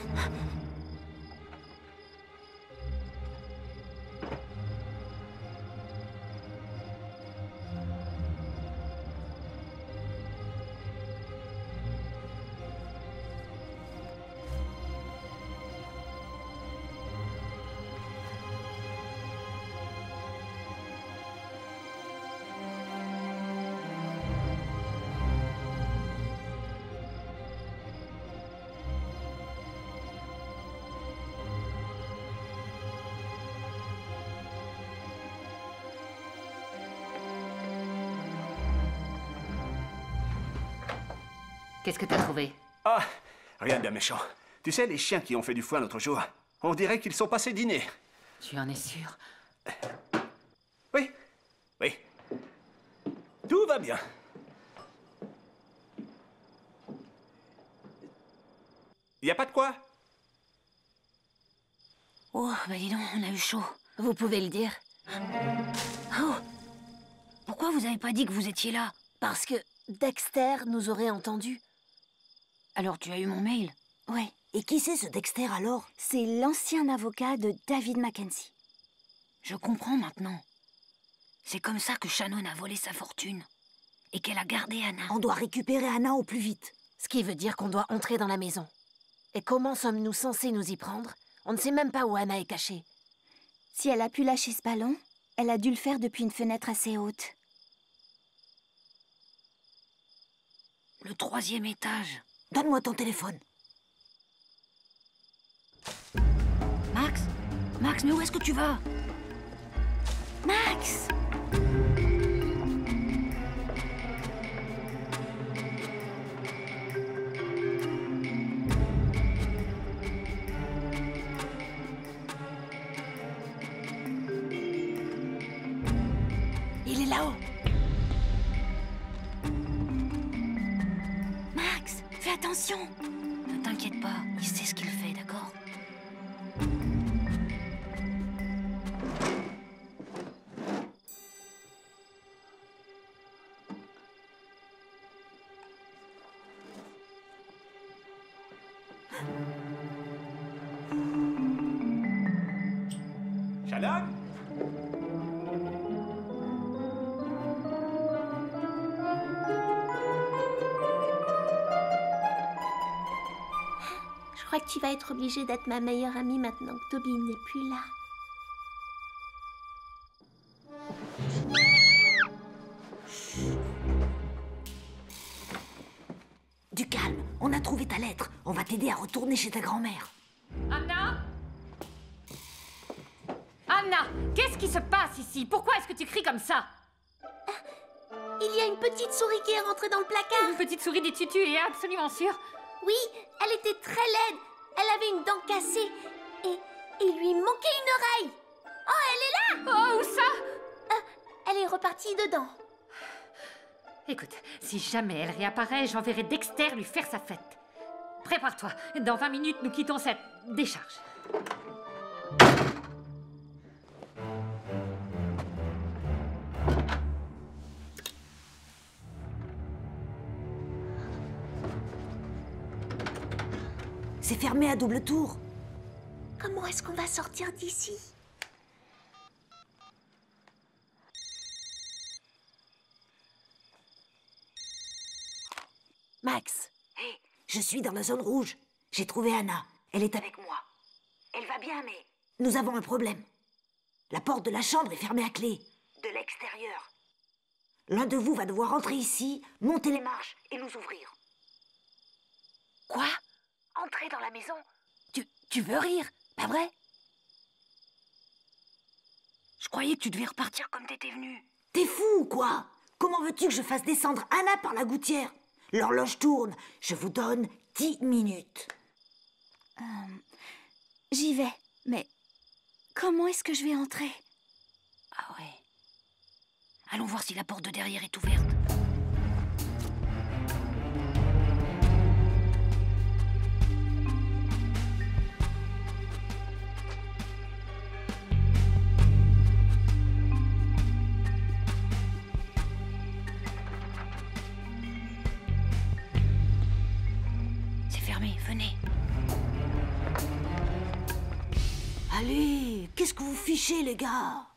Qu'est-ce que t'as trouvé? Ah, rien de bien méchant. Tu sais, les chiens qui ont fait du foin l'autre jour, on dirait qu'ils sont passés dîner. Tu en es sûr? Oui, oui. Tout va bien. Y a pas de quoi? Oh, bah dis donc, on a eu chaud. Vous pouvez le dire. Oh! Pourquoi vous avez pas dit que vous étiez là? Parce que Dexter nous aurait entendus. Alors tu as eu mon mail? Ouais. Et qui c'est ce Dexter alors? C'est l'ancien avocat de David Mackenzie. Je comprends maintenant. C'est comme ça que Shannon a volé sa fortune. Et qu'elle a gardé Anna. On doit récupérer Anna au plus vite. Ce qui veut dire qu'on doit entrer dans la maison. Et comment sommes-nous censés nous y prendre? On ne sait même pas où Anna est cachée. Si elle a pu lâcher ce ballon, elle a dû le faire depuis une fenêtre assez haute. Le 3e étage. Donne-moi ton téléphone. Max? Max, mais où est-ce que tu vas? Max! Il est là-haut. Max, fais attention! Ne t'inquiète pas, il sait ce qu'il fait, d'accord? Shannon? Je crois que tu vas être obligée d'être ma meilleure amie maintenant que Toby n'est plus là. Du calme, on a trouvé ta lettre. On va t'aider à retourner chez ta grand-mère. Anna? Anna, qu'est-ce qui se passe ici? Pourquoi est-ce que tu cries comme ça? Il y a une petite souris qui est rentrée dans le placard. Une petite souris, dis-tu, tu es absolument sûre? Oui, elle était très laide. Elle avait une dent cassée et il lui manquait une oreille. Oh, elle est là! Oh, où ça? Elle est repartie dedans. Écoute, si jamais elle réapparaît, j'enverrai Dexter lui faire sa fête. Prépare-toi, dans 20 minutes, nous quittons cette décharge. C'est fermé à double tour. Comment est-ce qu'on va sortir d'ici? Max. Hé, je suis dans la zone rouge. J'ai trouvé Anna. Elle est avec moi. Elle va bien, mais nous avons un problème. La porte de la chambre est fermée à clé. De l'extérieur. L'un de vous va devoir entrer ici, monter les marches et nous ouvrir. Quoi? Entrer dans la maison? Tu veux rire, pas vrai? Je croyais que tu devais repartir comme t'étais venu. T'es fou ou quoi? Comment veux-tu que je fasse descendre Anna par la gouttière? L'horloge tourne. Je vous donne 10 minutes. J'y vais, mais comment est-ce que je vais entrer? Ah ouais. Allons voir si la porte de derrière est ouverte. C'est fermé, venez. Allez, qu'est-ce que vous fichez, les gars?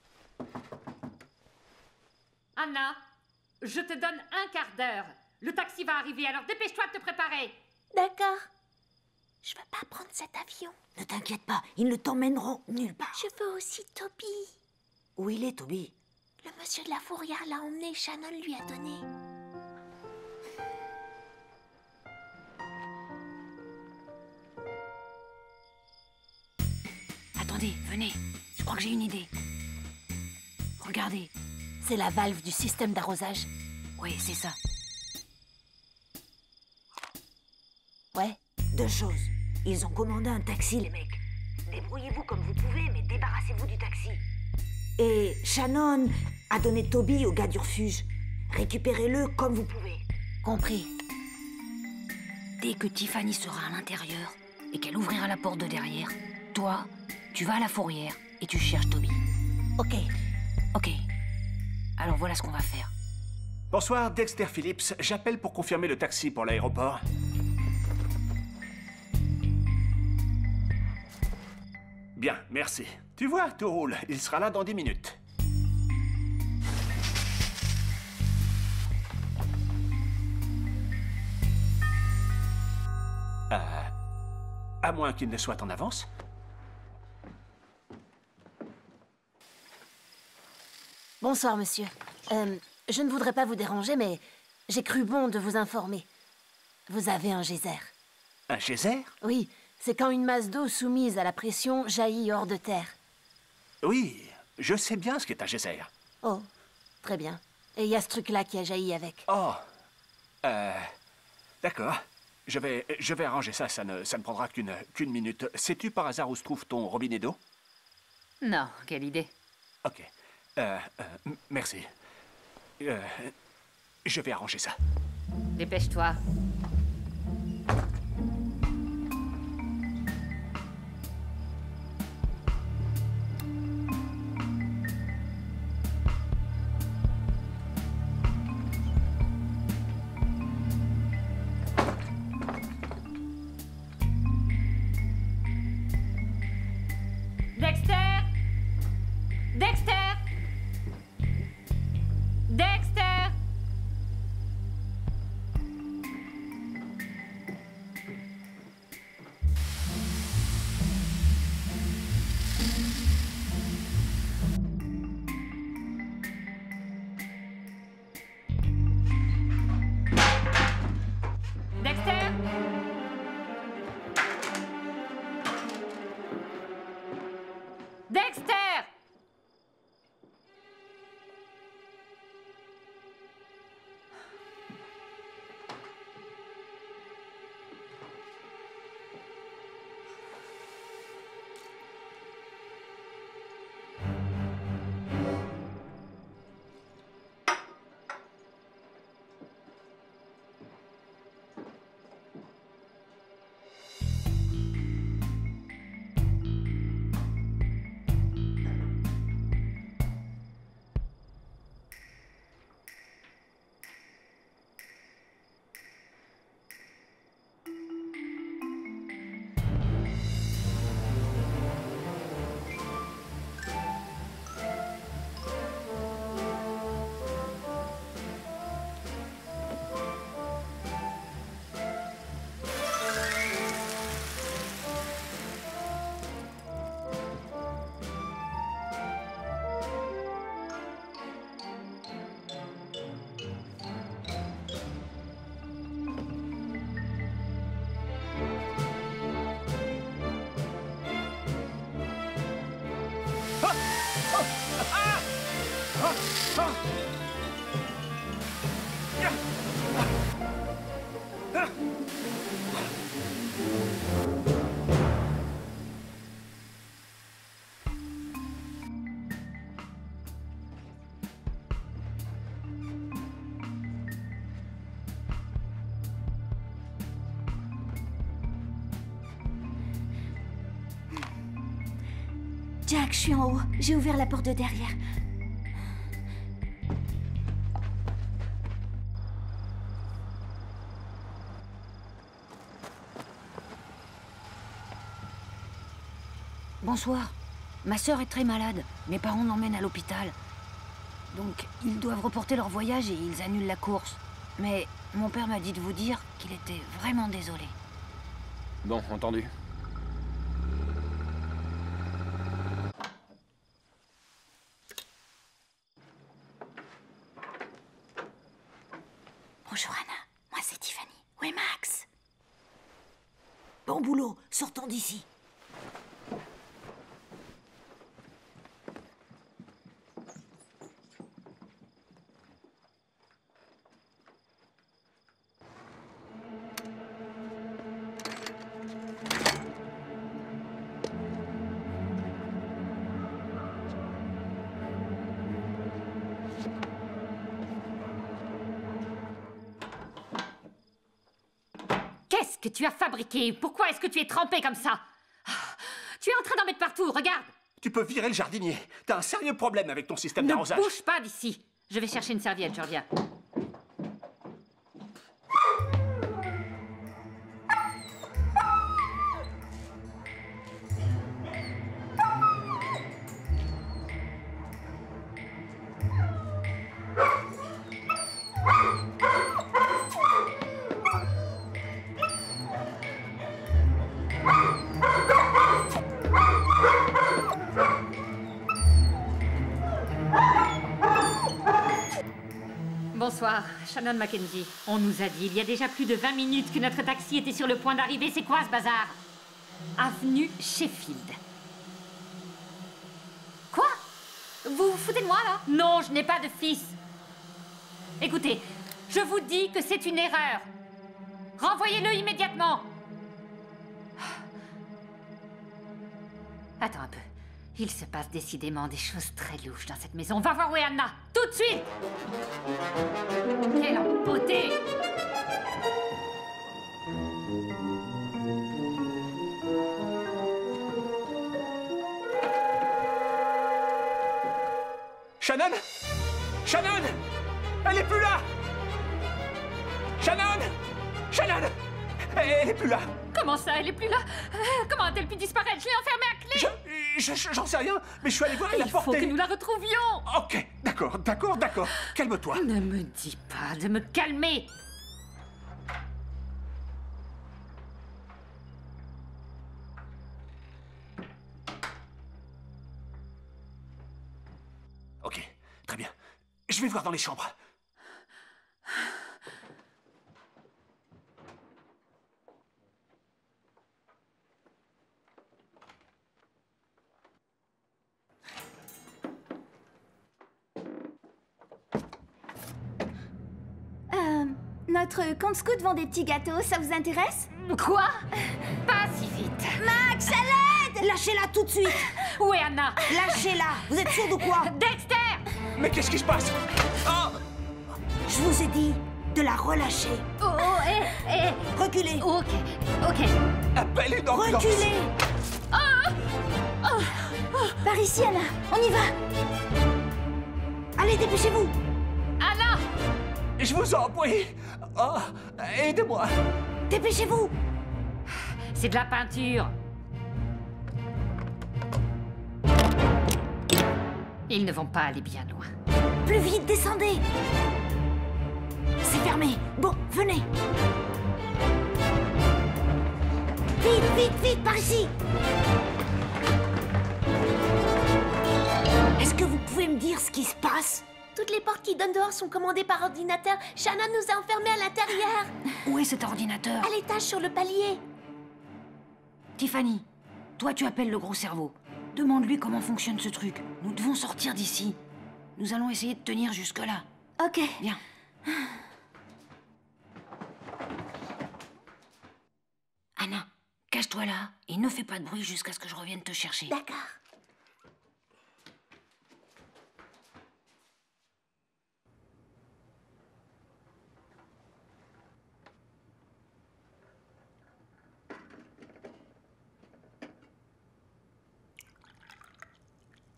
Anna, je te donne un quart d'heure. Le taxi va arriver, alors dépêche-toi de te préparer. D'accord. Je veux pas prendre cet avion. Ne t'inquiète pas, ils ne t'emmèneront nulle part. Je veux aussi Toby. Où il est, Toby? Le monsieur de la fourrière l'a emmené, Shannon lui a donné. Attendez, venez. Je crois que j'ai une idée. Regardez. C'est la valve du système d'arrosage. Oui, c'est ça. Ouais. Deux choses. Ils ont commandé un taxi, les mecs. Débrouillez-vous comme vous pouvez, mais débarrassez-vous du taxi. Et Shannon a donné Toby au gars du refuge. Récupérez-le comme vous pouvez. Compris. Dès que Tiffany sera à l'intérieur et qu'elle ouvrira la porte de derrière, toi, tu vas à la fourrière et tu cherches Toby. Ok. Ok. Alors voilà ce qu'on va faire. Bonsoir, Dexter Phillips. J'appelle pour confirmer le taxi pour l'aéroport. Bien, merci. Tu vois, tout roule. Il sera là dans 10 minutes. À moins qu'il ne soit en avance. Bonsoir, monsieur. Je ne voudrais pas vous déranger, mais j'ai cru bon de vous informer. Vous avez un geyser. Un geyser? Oui, c'est quand une masse d'eau soumise à la pression jaillit hors de terre. Oui, je sais bien ce qu'est un geyser. Oh, très bien. Et il y a ce truc-là qui a jailli avec. Oh, d'accord. Je vais arranger ça, ça ne prendra qu'une minute. Sais-tu par hasard où se trouve ton robinet d'eau? Non, quelle idée. Ok. Merci. Je vais arranger ça. Dépêche-toi. Dexter! Dexter! Dexter! Dexter! Dexter! Jack, je suis en haut. J'ai ouvert la porte de derrière. Bonsoir. Ma sœur est très malade. Mes parents l'emmènent à l'hôpital. Donc, ils doivent reporter leur voyage et ils annulent la course. Mais mon père m'a dit de vous dire qu'il était vraiment désolé. Bon, entendu. Bonjour Anna, moi c'est Tiffany. Où est Max? Bon boulot, sortons d'ici. Qu'est-ce que tu as fabriqué? Pourquoi est-ce que tu es trempé comme ça? Tu es en train d'en mettre partout, regarde! Tu peux virer le jardinier. T'as un sérieux problème avec ton système Ne d'arrosage. bouge pas d'ici. Je vais chercher une serviette, je reviens. Bonsoir, Shannon Mackenzie. On nous a dit il y a déjà plus de 20 minutes que notre taxi était sur le point d'arriver. C'est quoi ce bazar? Avenue Sheffield. Quoi? Vous vous foutez de moi, là? Non, je n'ai pas de fils. Écoutez, je vous dis que c'est une erreur. Renvoyez-le immédiatement. Attends un peu. Il se passe décidément des choses très louches dans cette maison. Va voir où est Anna, tout de suite! Quelle beauté! Shannon? Shannon? Elle est plus là! Shannon? Shannon? Elle est plus là! Comment ça, elle est plus là? Comment a-t-elle pu disparaître? Je l'ai enfermée à clé! J'en sais rien, mais je suis allé voir et la porte Il faut que nous la retrouvions! Ok, d'accord. Calme-toi. Ne me dis pas de me calmer! Ok, très bien. Je vais voir dans les chambres. Notre compte scout vend des petits gâteaux, ça vous intéresse? Quoi? Pas si vite. Max, à l'aide! Lâchez-la tout de suite! Où est Anna? Lâchez-la! Vous êtes sourd ou quoi? Dexter! Mais qu'est-ce qui se passe? Oh! Je vous ai dit de la relâcher. Reculez! Ok. Appelle une ambulance! Reculez! Par ici, Anna, on y va! Allez, dépêchez-vous! Anna! Je vous en prie! Oh, aidez-moi! Dépêchez-vous! C'est de la peinture. Ils ne vont pas aller bien loin. Plus vite, descendez! C'est fermé. Bon, venez! Vite, par ici! Est-ce que vous pouvez me dire ce qui se passe? Toutes les portes qui donnent dehors sont commandées par ordinateur. Shannon nous a enfermés à l'intérieur. Où est cet ordinateur? À l'étage sur le palier. Tiffany, toi tu appelles le gros cerveau. Demande-lui comment fonctionne ce truc. Nous devons sortir d'ici. Nous allons essayer de tenir jusque-là. Ok. Bien. Anna, cache-toi là et ne fais pas de bruit jusqu'à ce que je revienne te chercher. D'accord.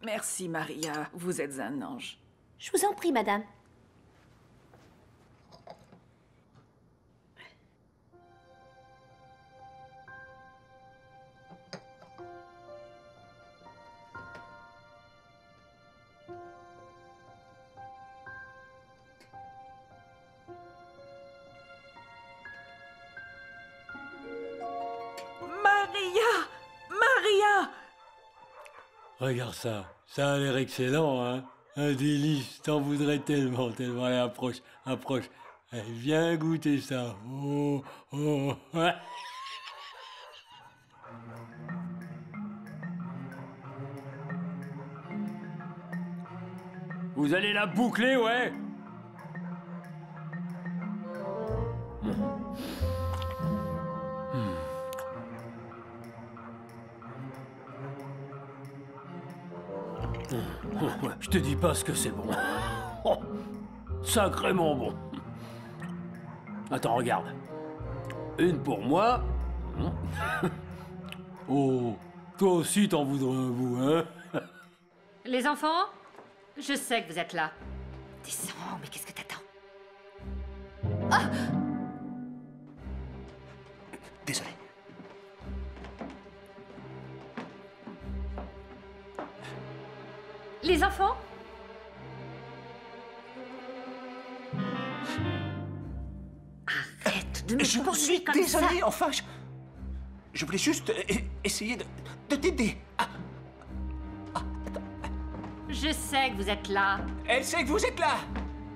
Merci, Maria. Vous êtes un ange. Je vous en prie, madame. Maria! Maria! Regarde ça. Ça a l'air excellent, hein? Un délice. T'en voudrais tellement, tellement. Allez, approche, approche. Allez, viens goûter ça. Oh, oh. Ouais. Vous allez la boucler, ouais? Je te dis pas ce que c'est bon. Oh, sacrément bon. Attends, regarde. Une pour moi. Oh, toi aussi t'en voudrais un bout, hein? Les enfants, je sais que vous êtes là. Descends, mais qu'est-ce que t'attends? Ah! Désolé. Les enfants? Arrête de me poursuivre comme ça. Désolé, enfin, je voulais juste essayer de t'aider. Je sais que vous êtes là. Elle sait que vous êtes là.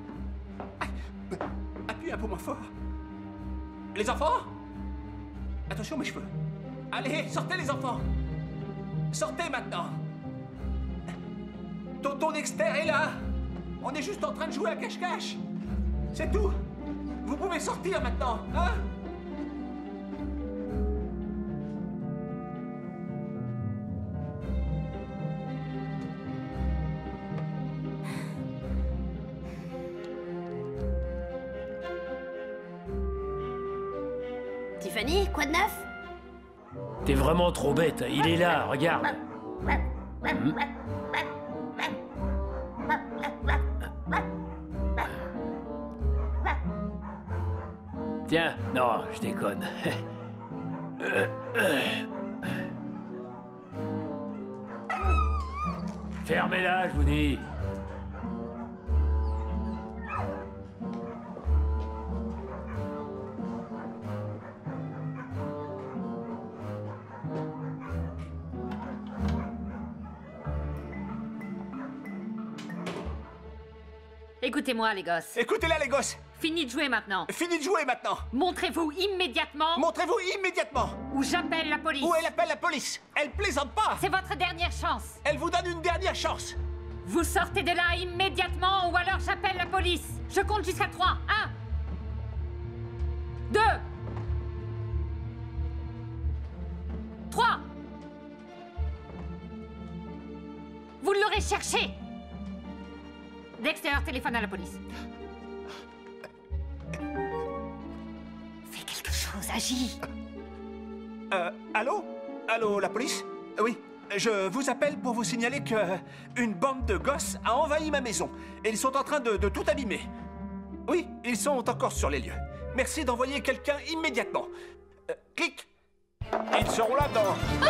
Appuie un peu moins fort. Les enfants? Attention mes cheveux. Allez, sortez les enfants. Sortez maintenant. Tonton Dexter est là. On est juste en train de jouer à cache-cache. C'est tout. Vous pouvez sortir maintenant, hein? Tiffany, quoi de neuf? T'es vraiment trop bête. Il est là, regarde. Tiens, non, je déconne. Fermez-la, je vous dis. Écoutez-moi, les gosses. Écoutez-la, les gosses. Fini de jouer maintenant. Fini de jouer maintenant. Montrez-vous immédiatement. Montrez-vous immédiatement. Ou j'appelle la police. Ou elle appelle la police. Elle plaisante pas. C'est votre dernière chance. Elle vous donne une dernière chance. Vous sortez de là immédiatement ou alors j'appelle la police. Je compte jusqu'à 3. 1. 2. 3. Vous l'aurez cherché. Dexter, téléphone à la police. Fais quelque chose, agis. Allô? Allô, la police? Oui, je vous appelle pour vous signaler que une bande de gosses a envahi ma maison. Et ils sont en train de tout abîmer. Oui, ils sont encore sur les lieux. Merci d'envoyer quelqu'un immédiatement. Clic. Ils seront là dans...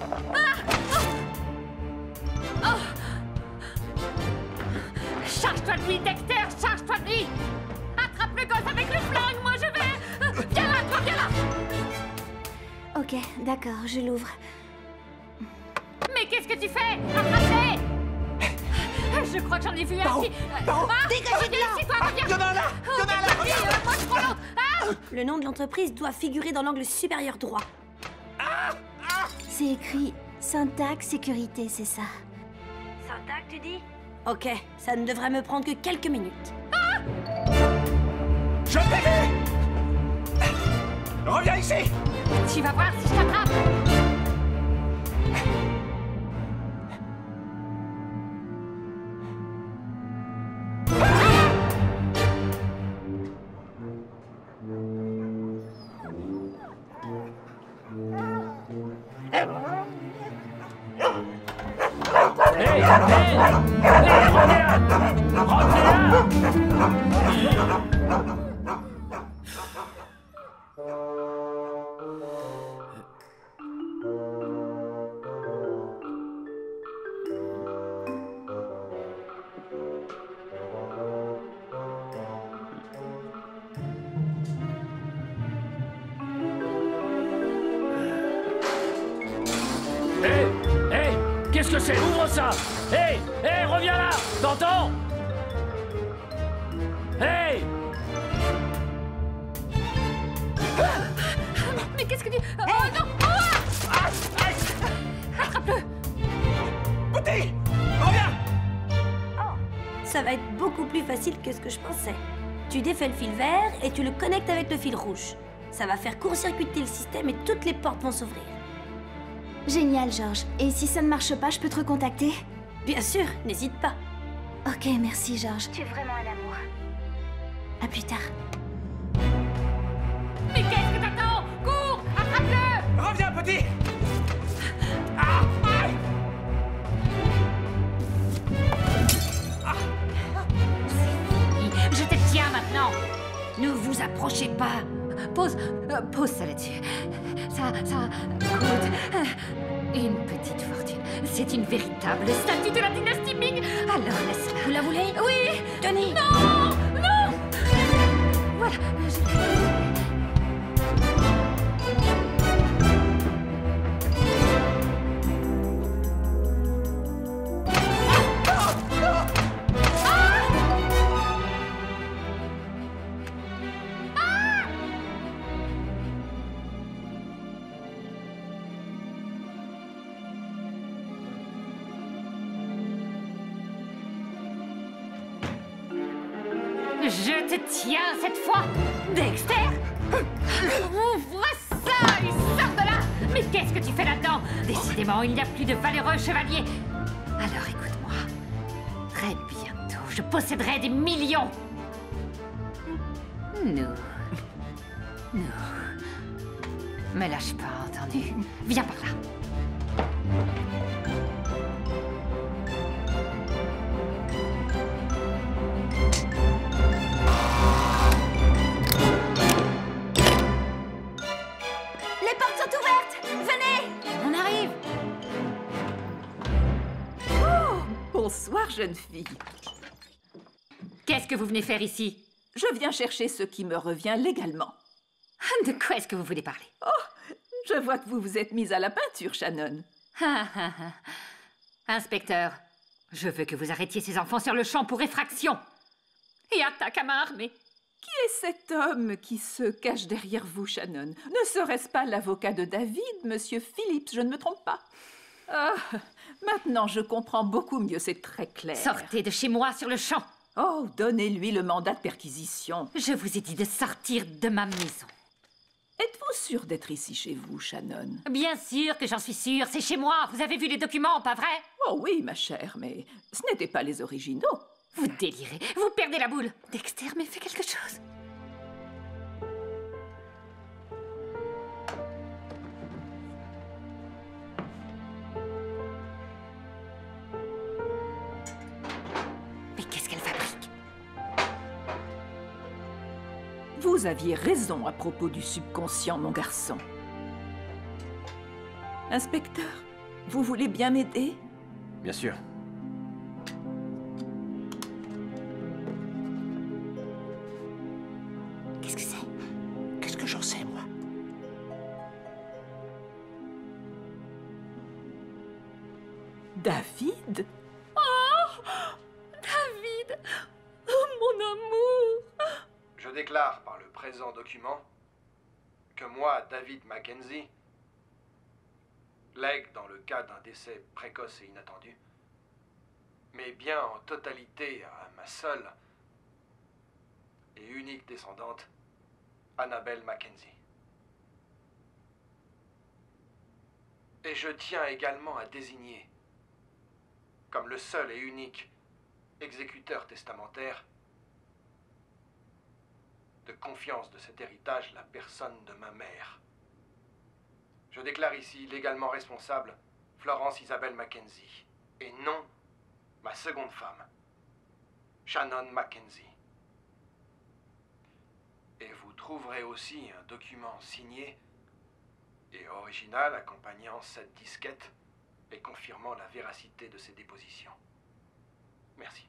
Charge-toi de lui, Dexter, charge-toi de lui. Attrape le gosse avec le flingue, moi je vais... Viens là, toi, viens là. Ok, d'accord, je l'ouvre. Mais qu'est-ce que tu fais? Attrape-les. Je crois que j'en ai vu un qui... Dégagez de là. Ici, toi, reviens. Il y en a un là. Il y en a un là. Regarde. Moi, je prends l'autre. Le nom de l'entreprise doit figurer dans l'angle supérieur droit. C'est écrit Syntax Sécurité, c'est ça. Syntax, tu dis? Ok, ça ne devrait me prendre que quelques minutes. Je t'ai vu. Reviens ici. Tu vas voir si je t'attrape. Hey! Qu'est-ce que c'est? Ouvre ça! Hey! Hey, reviens là! T'entends? Hey! Mais qu'est-ce que tu... Oh non! Attrape-le! Bouti! Reviens! Ça va être beaucoup plus facile que ce que je pensais. Tu défais le fil vert et tu le connectes avec le fil rouge. Ça va faire court-circuiter le système et toutes les portes vont s'ouvrir. Génial, Georges. Et si ça ne marche pas, je peux te recontacter? Bien sûr, n'hésite pas. Ok, merci, Georges. Tu es vraiment un amour. À plus tard. Mais qu'est-ce que t'attends? Cours! Attrape-le! Reviens, petit! Je te tiens maintenant. Ne vous approchez pas. Pose ça là-dessus. Ça coûte une petite fortune. C'est une véritable statue de la dynastie Ming. Alors laisse-la. Vous la voulez? Oui. Tenez. Non, non. Voilà. Je te tiens cette fois, Dexter. Ouvre ça, il sort de là. Mais qu'est-ce que tu fais là-dedans? Décidément, il n'y a plus de valeureux chevaliers. Alors écoute-moi. Très bientôt, je posséderai des millions. Nous. Me lâche pas, entendu? Viens par là. Bonsoir, jeune fille. Qu'est-ce que vous venez faire ici? Je viens chercher ce qui me revient légalement. De quoi est-ce que vous voulez parler? Oh, je vois que vous vous êtes mise à la peinture, Shannon. Inspecteur, je veux que vous arrêtiez ces enfants sur le champ pour effraction. Et attaque à main armée. Qui est cet homme qui se cache derrière vous, Shannon? Ne serait-ce pas l'avocat de David, Monsieur Phillips? Je ne me trompe pas. Ah, maintenant je comprends beaucoup mieux, c'est très clair. Sortez de chez moi sur le champ. Oh, donnez-lui le mandat de perquisition. Je vous ai dit de sortir de ma maison. Êtes-vous sûre d'être ici chez vous, Shannon? Bien sûr que j'en suis sûre, c'est chez moi. Vous avez vu les documents, pas vrai? Oh oui, ma chère, mais ce n'étaient pas les originaux. Vous délirez, vous perdez la boule. Dexter, mais fais quelque chose. Mais qu'est-ce qu'elle fabrique? Vous aviez raison à propos du subconscient, mon garçon. Inspecteur, vous voulez bien m'aider? Bien sûr. Qu'est-ce que c'est? Qu'est-ce que j'en sais, moi? David? Oh! David! Oh, mon amour! Je déclare par le présent document que moi, David Mackenzie, lègue dans le cas d'un décès précoce et inattendu, mais bien en totalité à ma seule et unique descendante, Annabelle Mackenzie. Et je tiens également à désigner comme le seul et unique exécuteur testamentaire de confiance de cet héritage la personne de ma mère. Je déclare ici légalement responsable Florence Isabelle Mackenzie, et non ma seconde femme, Shannon Mackenzie. Et vous trouverez aussi un document signé et original accompagnant cette disquette et confirmant la véracité de ces dépositions. Merci.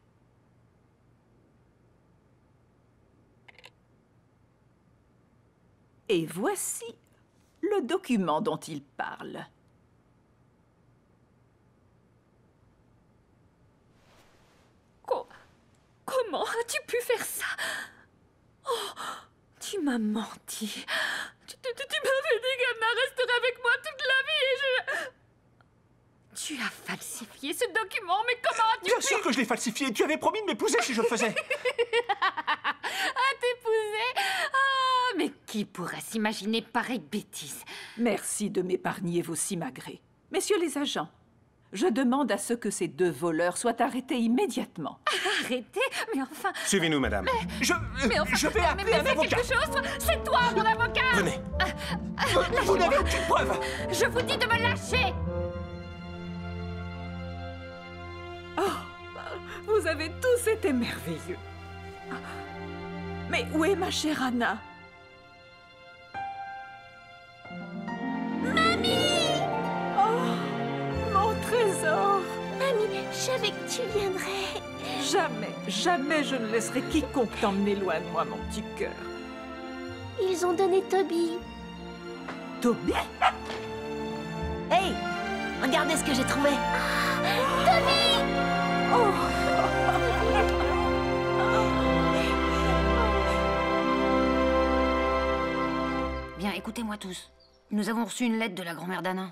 Et voici le document dont il parle. Comment as-tu pu faire ça? Oh, tu m'as menti. Tu m'avais dit qu'Anna resterait avec moi toute la vie et je... Tu as falsifié ce document, mais comment as-tu pu... Bien sûr que je l'ai falsifié. Tu avais promis de m'épouser si je le faisais. Ah, t'épouser? Ah, mais qui pourrait s'imaginer pareille bêtise? Merci de m'épargner vos simagrées. Messieurs les agents, je demande à ce que ces 2 voleurs soient arrêtés immédiatement. Arrêtez? Mais enfin... Suivez-nous, madame. Je vais appeler un avocat. Quelque chose. C'est toi, mon avocat. Venez. Vous n'avez aucune preuve. Je vous dis de me lâcher. Oh, vous avez tous été merveilleux. Mais où est ma chère Anna? Mamie! Oh, mon trésor! Mamie, je savais que tu viendrais. Jamais, jamais je ne laisserai quiconque t'emmener loin de moi, mon petit cœur. Ils ont donné Toby. Toby? Hey! Regardez ce que j'ai trouvé. Toby! Oh! Bien, écoutez-moi tous. Nous avons reçu une lettre de la grand-mère d'Anna.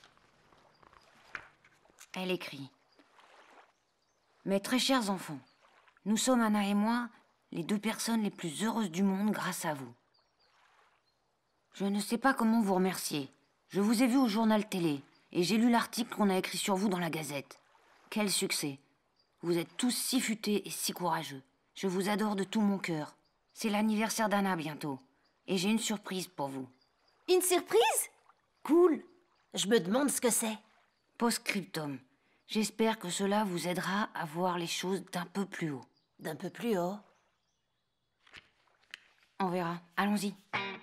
Elle écrit: Mes très chers enfants, nous sommes, Anna et moi, les 2 personnes les plus heureuses du monde grâce à vous. Je ne sais pas comment vous remercier. Je vous ai vu au journal télé et j'ai lu l'article qu'on a écrit sur vous dans la Gazette. Quel succès! Vous êtes tous si futés et si courageux. Je vous adore de tout mon cœur. C'est l'anniversaire d'Anna bientôt et j'ai une surprise pour vous. Une surprise? Cool. Je me demande ce que c'est. Post-scriptum. J'espère que cela vous aidera à voir les choses d'un peu plus haut. D'un peu plus haut? On verra. Allons-y.